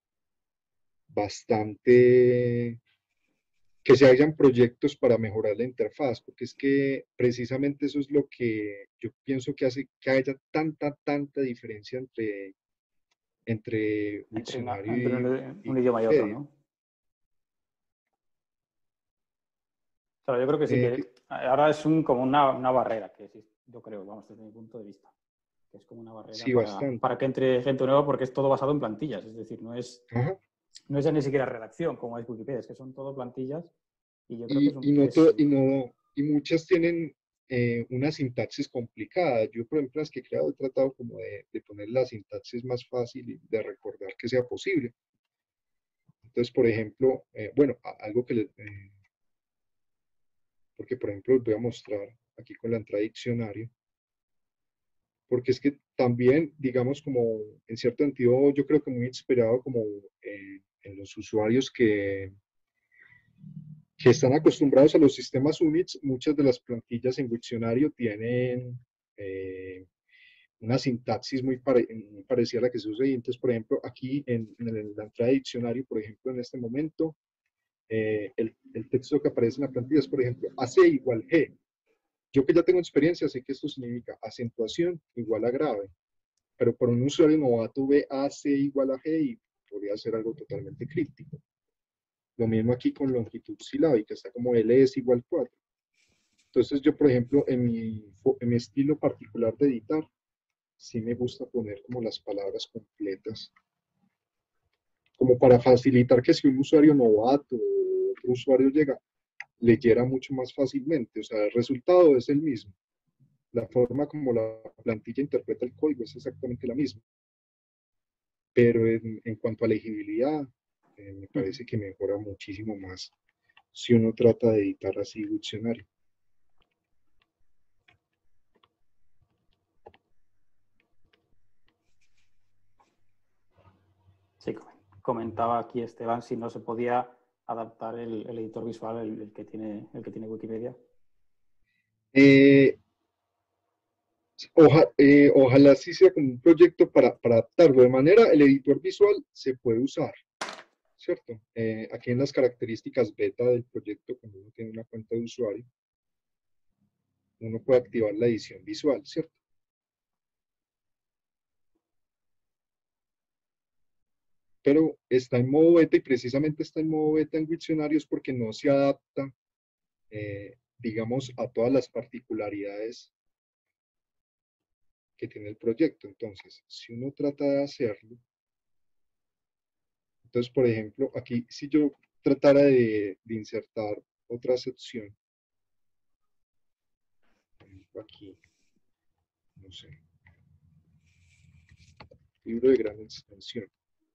bastante, que se hayan proyectos para mejorar la interfaz, porque es que precisamente eso es lo que yo pienso que hace que haya tanta diferencia entre Wiktionario Entre y un idioma y otro, Wikipedia. ¿no? Claro, yo creo que sí, Eh, que que- ahora es como una barrera, que sí, yo creo, vamos, desde mi punto de vista, que es como una barrera sí, bastante. para que entre gente nueva, porque es todo basado en plantillas, es decir, Ajá. no es ya ni siquiera redacción, como es Wikipedia, es que son todo plantillas y yo creo que Y, es y, no es to- y, no, y muchas tienen una sintaxis complicada. Yo, por ejemplo, las que he creado, he tratado como de poner la sintaxis más fácil y de recordar que sea posible. Entonces, por ejemplo, bueno, algo que porque por ejemplo, les voy a mostrar aquí con la entrada de diccionario, porque es que también, digamos, como en cierto sentido, yo creo que muy inspirado como en los usuarios que están acostumbrados a los sistemas Unix, muchas de las plantillas en Wiktionario tienen eh, una sintaxis muy parecida a la que se usa. Y entonces, por ejemplo, aquí en la entrada de diccionario, por ejemplo, en este momento, el texto que aparece en la plantilla es, por ejemplo, AC igual G. Yo que ya tengo experiencia, sé que esto significa acentuación igual a grave, pero por un usuario novato ve AC igual a G y podría ser algo totalmente críptico. Lo mismo aquí con longitud silábica, está como L es igual 4. Entonces yo, por ejemplo, en mi estilo particular de editar, sí me gusta poner como las palabras completas, como para facilitar que si un usuario novato o otro usuario llega, leyera mucho más fácilmente. O sea, el resultado es el mismo. La forma como la plantilla interpreta el código es exactamente la misma. Pero en cuanto a legibilidad, me parece que mejora muchísimo más si uno trata de editar así diccionario. sí, comentaba aquí Esteban si no se podía adaptar el editor visual, el que tiene Wikipedia. Eh, ojalá sí sea como un proyecto para adaptarlo. De manera, el editor visual se puede usar, ¿cierto? Aquí en las características beta del proyecto, cuando uno tiene una cuenta de usuario, uno puede activar la edición visual, ¿cierto? Pero está en modo beta y precisamente está en modo beta en Wiktionarios porque no se adapta, digamos, a todas las particularidades que tiene el proyecto. Entonces, si uno trata de hacerlo, entonces, por ejemplo, aquí, si yo tratara de insertar otra sección, por ejemplo, aquí, no sé, libro de gran extensión.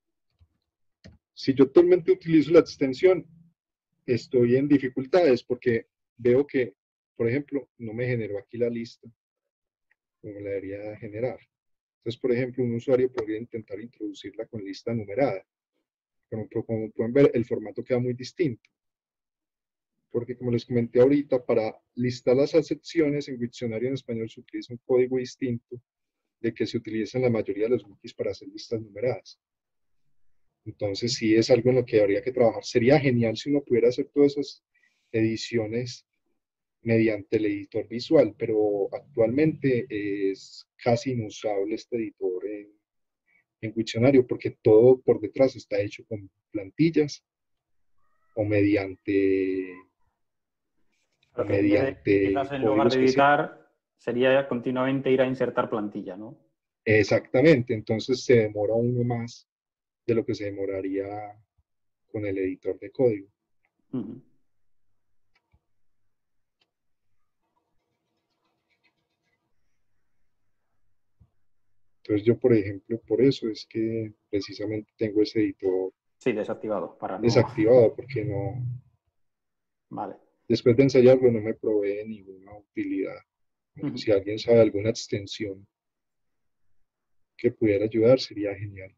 Si yo actualmente utilizo la extensión, estoy en dificultades porque veo que, por ejemplo, no me generó aquí la lista como la debería generar. Entonces, por ejemplo, un usuario podría intentar introducirla con lista numerada. Pero como pueden ver, el formato queda muy distinto. Porque como les comenté ahorita, para listar las acepciones en Wiktionario en español se utiliza un código distinto de que se utiliza en la mayoría de los wikis para hacer listas numeradas. Entonces sí es algo en lo que habría que trabajar. Sería genial si uno pudiera hacer todas esas ediciones mediante el editor visual, pero actualmente es casi inusable este editor en Wiktionario porque todo por detrás está hecho con plantillas o o Pero que en vez de, mediante quizás en lugar códigos de que se... editar, sería continuamente ir a insertar plantilla, ¿no? Exactamente, entonces se demora uno más de lo que se demoraría con el editor de código. Ujú. Entonces yo, por ejemplo, por eso es que precisamente tengo ese editor Sí, desactivado, para no... desactivado, porque no, Vale. después de ensayarlo no me provee ninguna utilidad. Ujú. Si alguien sabe alguna extensión que pudiera ayudar, sería genial.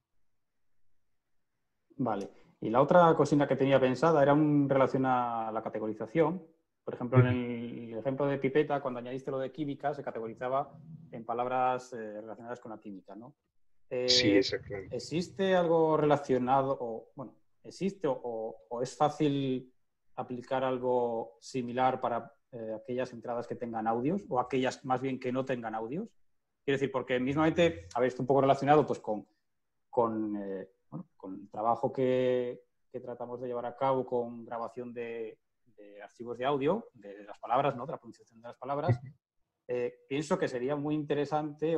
Vale. Y la otra cosina que tenía pensada era un relación a la categorización. Por ejemplo, en el ejemplo de pipeta, cuando añadiste lo de química, se categorizaba en palabras relacionadas con la química, ¿no? Sí, exactamente. ¿Existe algo relacionado, o bueno, existe o es fácil aplicar algo similar para aquellas entradas que tengan audios o aquellas más bien que no tengan audios? Quiero decir, porque mismamente, a ver, esto un poco relacionado pues bueno, con el trabajo que tratamos de llevar a cabo con grabación de archivos de audio, de las palabras, ¿no? De la pronunciación de las palabras. Pienso que sería muy interesante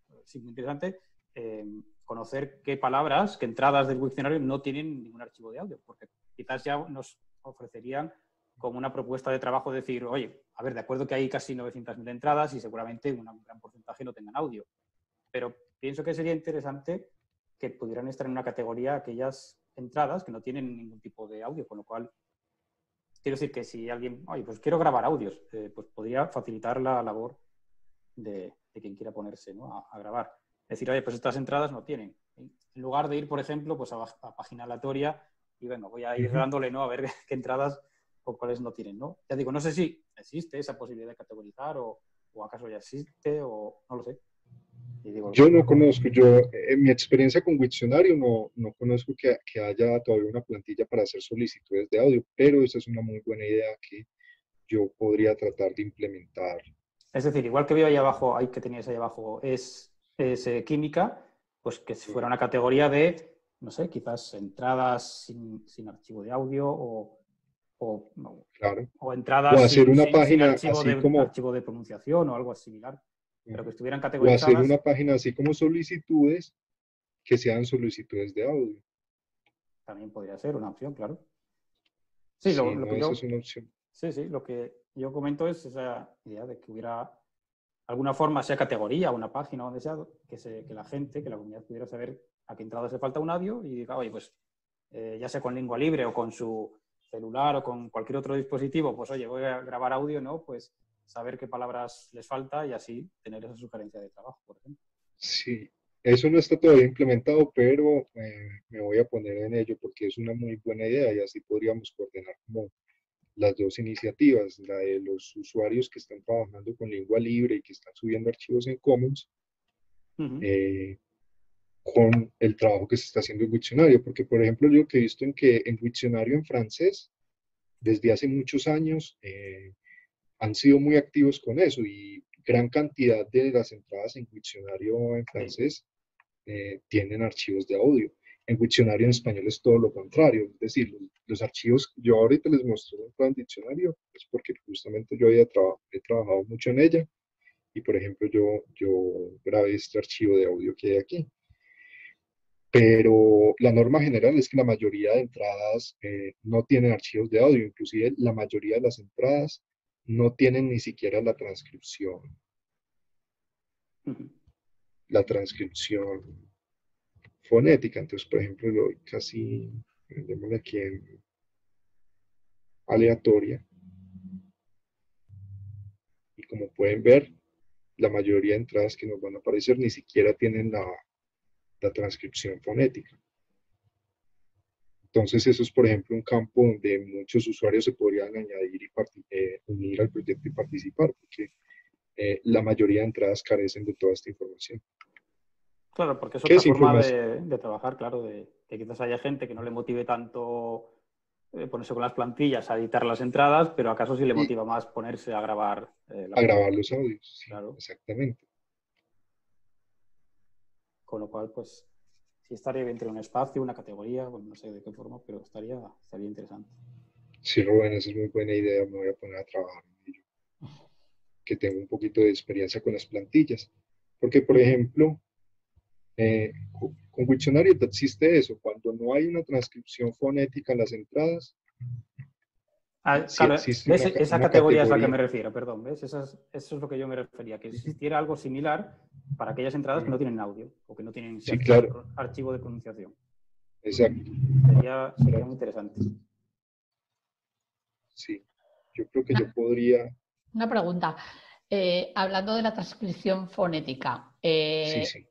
conocer qué palabras, qué entradas del diccionario no tienen ningún archivo de audio, porque quizás ya nos ofrecerían como una propuesta de trabajo decir, oye, a ver, de acuerdo que hay casi 900.000 entradas y seguramente un gran porcentaje no tengan audio, pero pienso que sería interesante que pudieran estar en una categoría aquellas entradas que no tienen ningún tipo de audio, con lo cual quiero decir que si alguien, oye, pues quiero grabar audios, pues podría facilitar la labor de quien quiera ponerse, ¿no? a grabar. Decir, oye, pues estas entradas no tienen. En lugar de ir, por ejemplo, pues a página aleatoria y bueno, voy a ir dándole, ¿no? A ver qué entradas o cuáles no tienen, ¿no? Ya digo, no sé si existe esa posibilidad de categorizar o acaso ya existe o no lo sé. Y digo, Yo no conozco, en mi experiencia con Wiktionario no conozco que haya todavía una plantilla para hacer solicitudes de audio, pero esa es una muy buena idea que yo podría tratar de implementar. es decir, igual que veo ahí abajo, ahí que tenías ahí abajo, es química, pues que fuera una categoría de, no sé, quizás entradas sin archivo de audio o, Claro. o O entradas hacer una sin página así como, archivo de pronunciación o algo similar, pero que estuvieran o hacer categorizadas, una página así como solicitudes que sean solicitudes de audio. también podría ser una opción, claro. Sí, Sí, lo no, que esa es yo, una opción. sí, lo que yo comento es esa idea de que hubiera alguna forma, sea categoría, una página, donde sea, que la gente, que la comunidad pudiera saber a qué entrada hace falta un audio y diga, oye, pues ya sea con lengua libre o con su celular o con cualquier otro dispositivo, pues oye, voy a grabar audio, ¿no? Pues saber qué palabras les falta y así tener esa sugerencia de trabajo, por ejemplo. Sí, eso no está todavía implementado, pero me voy a poner en ello porque es una muy buena idea y así podríamos coordinar como las dos iniciativas, la de los usuarios que están trabajando con lengua libre y que están subiendo archivos en Commons, eh, con el trabajo que se está haciendo en Wiktionario, porque por ejemplo yo que he visto en Wiktionario en francés, desde hace muchos años, han sido muy activos con eso y gran cantidad de las entradas en Wiktionario en Sí, francés tienen archivos de audio. En Wiktionario en español es todo lo contrario, es decir, los archivos, yo ahorita les muestro un plan diccionario, es porque justamente yo he trabajado mucho en ella y por ejemplo yo grabé este archivo de audio que hay aquí. Pero la norma general es que la mayoría de entradas no tienen archivos de audio, inclusive la mayoría de las entradas no tienen ni siquiera la transcripción fonética. Entonces, por ejemplo, lo casi, démosle aquí en aleatoria, y como pueden ver, la mayoría de entradas que nos van a aparecer ni siquiera tienen la transcripción fonética. Entonces, eso es, por ejemplo, un campo donde muchos usuarios se podrían añadir y unir al proyecto y participar, porque la mayoría de entradas carecen de toda esta información. claro, porque es ¿Qué otra es forma información? de trabajar, claro, de que quizás haya gente que no le motive tanto ponerse con las plantillas a editar las entradas, pero acaso sí le Y motiva más ponerse a grabar a las grabar entradas. los audios, sí, Claro, exactamente. con lo cual, pues, sí estaría bien tener un espacio, una categoría, bueno, no sé de qué forma, pero estaría interesante. Sí, Rubén, esa es muy buena idea, me voy a poner a trabajar en ello. que tengo un poquito de experiencia con las plantillas. Porque, por ejemplo, con Wiktionary existe eso, cuando no hay una transcripción fonética en las entradas, sí Claro, existe ¿ves? Esa una categoría es a la que categoría. me refiero, perdón, ¿ves? Eso es lo que yo me refería, que existiera algo similar para aquellas entradas que no tienen audio o que no tienen Sí, cierto claro, archivo de pronunciación. exacto. Sería muy interesante. Sí, yo creo que yo podría, Una pregunta. Hablando de la transcripción fonética, sí, sí.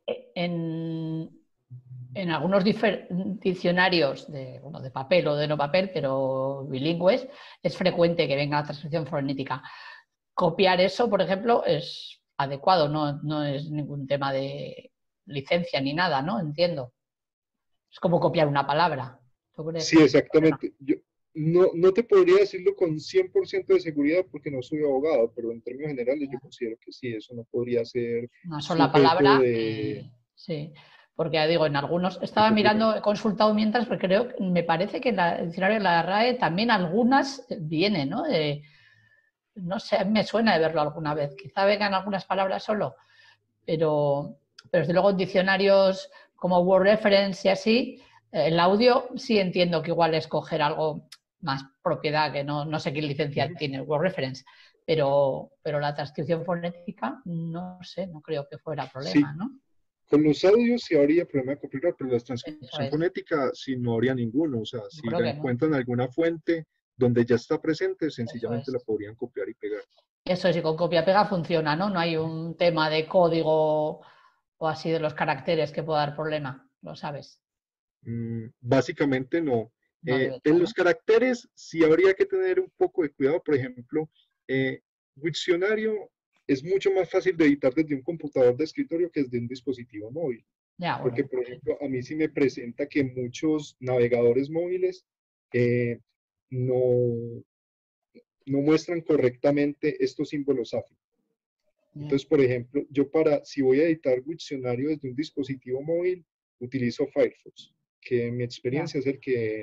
en algunos diccionarios bueno, de papel o de no papel, pero bilingües, es frecuente que venga la transcripción fonética. Copiar eso, por ejemplo, es adecuado, no es ningún tema de licencia ni nada, ¿no? Entiendo. Es como copiar una palabra. ¿Tú crees Sí, que es un problema? exactamente. Yo no te podría decirlo con 100% de seguridad porque no soy abogado, pero en términos generales yo considero que sí, eso no podría ser Una sola sujeto palabra, de sí. Porque ya digo, en algunos, estaba mirando, copyright. he consultado mientras, porque me parece que en el diccionario de la RAE también algunas vienen, ¿no? No sé, a mí me suena de verlo alguna vez. Quizá vengan algunas palabras solo, pero, desde luego en diccionarios como Word Reference y así, el audio sí entiendo que igual es coger algo más propiedad, que no sé qué licencia Ujú. tiene el Word Reference, pero la transcripción fonética no sé, no creo que fuera problema, Sí, ¿no? con los audios sí habría problema de copyright, pero la Eso transcripción es, fonética sí no habría ninguno. O sea, yo si creo la que no, encuentran en alguna fuente donde ya está presente, eso sencillamente es. la podrían copiar y pegar. Eso es, y con copia-pega funciona, ¿no? No hay un tema de código o así de los caracteres que pueda dar problema, lo sabes. Básicamente no. No debe En ser, los ¿no? caracteres sí habría que tener un poco de cuidado. Por ejemplo, Wiktionario es mucho más fácil de editar desde un computador de escritorio que desde un dispositivo móvil. Ya, Porque, bueno, por ejemplo, a mí sí me presenta que muchos navegadores móviles eh, no, no muestran correctamente estos símbolos AFI. ya, Entonces, por ejemplo, si voy a editar Wiktionario desde un dispositivo móvil, utilizo Firefox, que en mi ya. experiencia es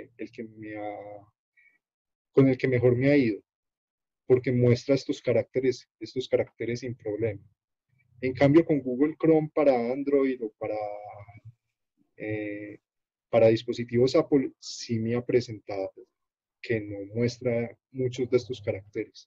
con el que mejor me ha ido, porque muestra estos caracteres sin problema. En cambio, con Google Chrome para Android o eh, para dispositivos Apple, sí me ha presentado que no muestra muchos de estos caracteres.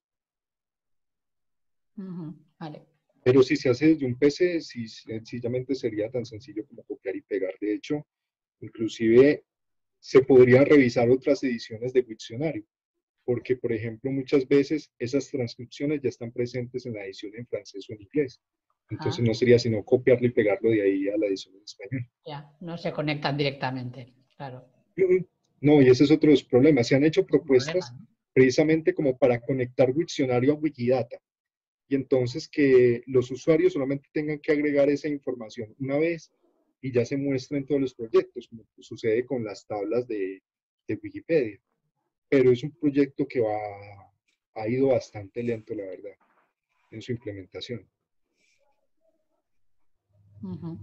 Ujú, vale. Pero si se hace desde un PC, sí, sencillamente sería tan sencillo como copiar y pegar. De hecho, inclusive se podrían revisar otras ediciones de Wiktionario, porque, por ejemplo, muchas veces esas transcripciones ya están presentes en la edición en francés o en inglés. Entonces Ah, no sería sino copiarlo y pegarlo de ahí a la edición en español. ya, no se conectan directamente, claro. No, y ese es otro de los problemas. Se han hecho Un problema, propuestas ¿no? precisamente como para conectar Wiktionario a Wikidata. Y entonces que los usuarios solamente tengan que agregar esa información una vez y ya se muestra en todos los proyectos, como sucede con las tablas de Wikipedia. Pero es un proyecto que ha ido bastante lento, la verdad, en su implementación. Ujú.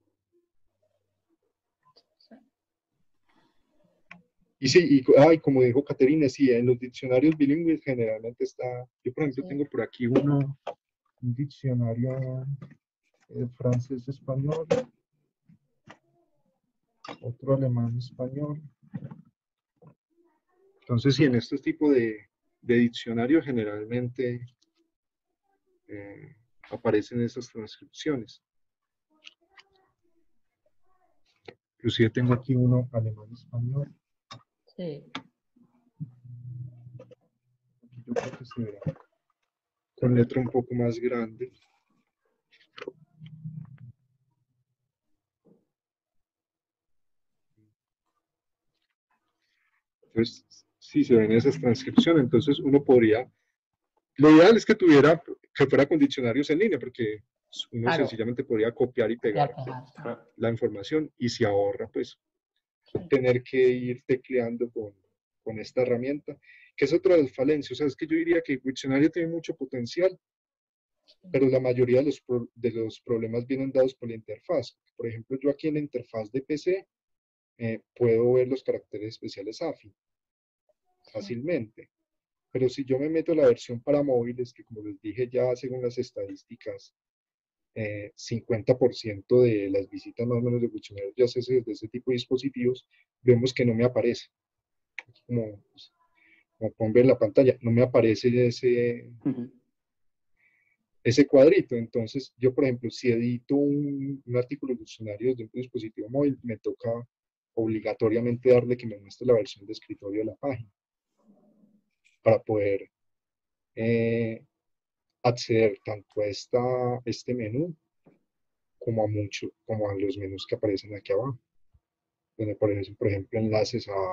Y sí, como dijo Caterina, sí, en los diccionarios bilingües generalmente está, yo por ejemplo Sí, tengo por aquí un diccionario francés-español, otro alemán-español. Entonces, sí, en este tipo de diccionarios generalmente eh, aparecen esas transcripciones. Inclusive tengo aquí uno alemán-español. sí. Aquí yo creo que se verá con letra un poco más grande. Entonces, si se ven esas transcripciones, entonces uno podría, lo ideal es que fuera con diccionarios en línea, porque uno Claro, sencillamente podría copiar y pegar copiar, pegar. Claro. la información y se ahorra pues Sí. tener que ir tecleando con esta herramienta, que es otra de las falencias. O sea, es que yo diría que Wiktionario tiene mucho potencial, pero la mayoría de los problemas vienen dados por la interfaz. Por ejemplo, yo aquí en la interfaz de PC puedo ver los caracteres especiales AFI Sí. fácilmente, Pero si yo me meto a la versión para móviles, que como les dije ya según las estadísticas, 50% de las visitas más o menos de Wiktionario ya se hace desde ese tipo de dispositivos, vemos que no me aparece. Como, como pueden ver en la pantalla, no me aparece ese cuadrito. Entonces, yo, por ejemplo, si edito un artículo de Wiktionario desde un dispositivo móvil, me toca obligatoriamente darle que me muestre la versión de escritorio de la página para poder acceder tanto a este menú como a los menús que aparecen aquí abajo, donde aparecen, por ejemplo, enlaces a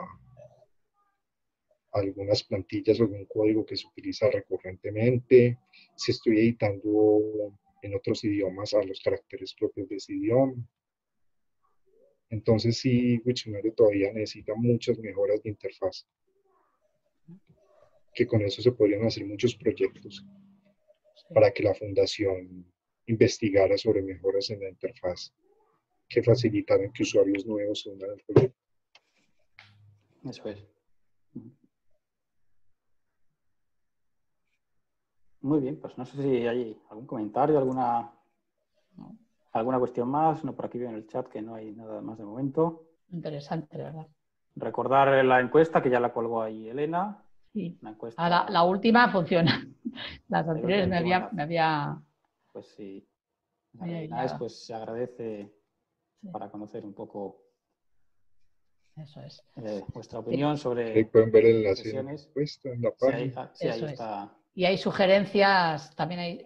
algunas plantillas o algún código que se utiliza recurrentemente, si estoy editando en otros idiomas a los caracteres propios de ese idioma. Entonces sí, Wiktionario todavía necesita muchas mejoras de interfaz, que con eso se podrían hacer muchos proyectos para que la fundación investigara sobre mejoras en la interfaz que facilitaran que usuarios nuevos se unan al proyecto. Eso es. Muy bien, pues no sé si hay algún comentario, alguna cuestión más. No, por aquí veo en el chat que no hay nada más de momento. Interesante, ¿verdad? Recordar la encuesta, que ya la colgó ahí Elena. Sí. Una encuesta, La última funciona. Las anteriores me última había... Pues sí, me había rellenáis, liado. pues se agradece Sí. para conocer un poco Eso es. vuestra opinión Ahí sobre pueden ver el enlace en la sesiones. encuesta, en la Sí, ahí, página. sí, ahí Eso es. está. Y hay sugerencias, también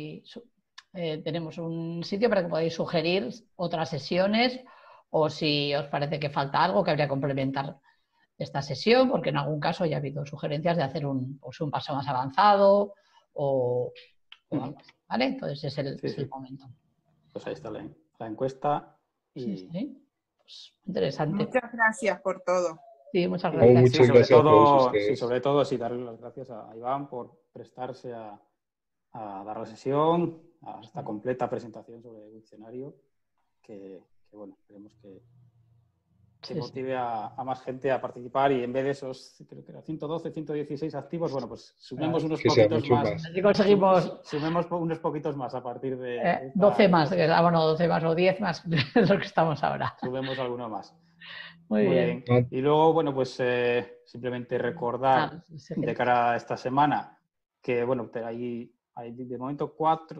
tenemos un sitio para que podáis sugerir otras sesiones o si os parece que falta algo que habría que complementar esta sesión, porque en algún caso ya ha habido sugerencias de hacer un paso más avanzado o algo así, ¿vale? Entonces es el momento. Pues ahí está la encuesta. Y... Sí. Pues interesante. Muchas gracias por todo. Sí, muchas No, gracias. muchas gracias a todos ustedes. Sobre todo, darle las gracias a Iván por prestarse a dar la sesión, a esta completa presentación sobre el diccionario, que bueno, esperemos que motive a más gente a participar y en vez de esos, creo que era 112, 116 activos, bueno, pues sumemos unos poquitos más. Así conseguimos... Sumemos unos poquitos más a partir de... 12 más, 12 más o 10 más de lo que estamos ahora. Sumemos alguno más. Muy bien. Y luego, bueno, pues simplemente recordar de cara a esta semana que, bueno, hay de momento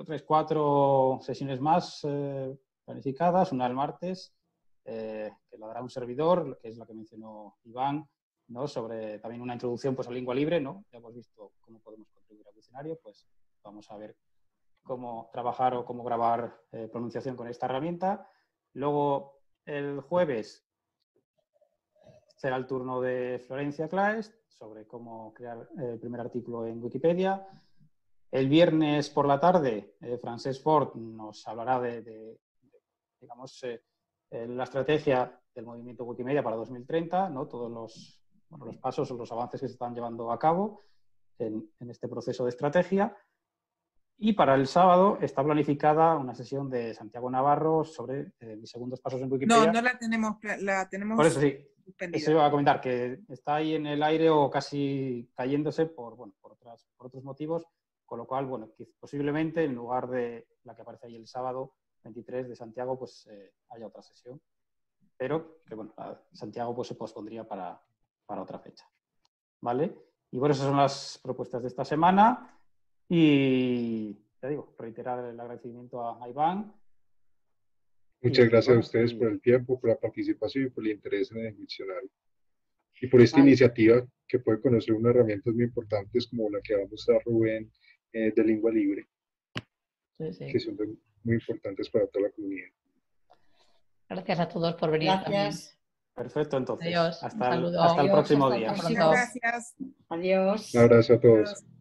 4 sesiones más planificadas, una el martes, que la dará un servidor, que es la que mencionó Iván, ¿no? Sobre también una introducción pues a lengua libre, ¿no? Ya hemos visto cómo podemos contribuir al diccionario, pues vamos a ver cómo trabajar o cómo grabar pronunciación con esta herramienta. Luego, el jueves será el turno de Florencia Claes sobre cómo crear el primer artículo en Wikipedia. El viernes por la tarde, Francesc Fort nos hablará de la estrategia del movimiento Wikimedia para 2030, ¿no? Todos los pasos o los avances que se están llevando a cabo en este proceso de estrategia. Y para el sábado está planificada una sesión de Santiago Navarro sobre mis segundos pasos en Wikipedia. No la tenemos, la tenemos. Por eso sí. Suspendida. Eso iba a comentar, que está ahí en el aire o casi cayéndose por otros motivos, con lo cual, bueno, posiblemente en lugar de la que aparece ahí el sábado 23 de Santiago, pues haya otra sesión. Pero que, bueno, Santiago pues se pospondría para otra fecha. ¿Vale? Y bueno, esas son las propuestas de esta semana. Y, ya digo, reiterar el agradecimiento a Iván. Muchas gracias a ustedes por el tiempo, por la participación y por el interés en el diccionario. Y por esta iniciativa que puede conocer unas herramientas muy importantes como la que va a mostrar Rubén de lengua libre, que son muy importantes para toda la comunidad. Gracias a todos por venir. Gracias. Perfecto, entonces. Adiós. Hasta el próximo día. Muchas gracias. Adiós. Un abrazo a todos.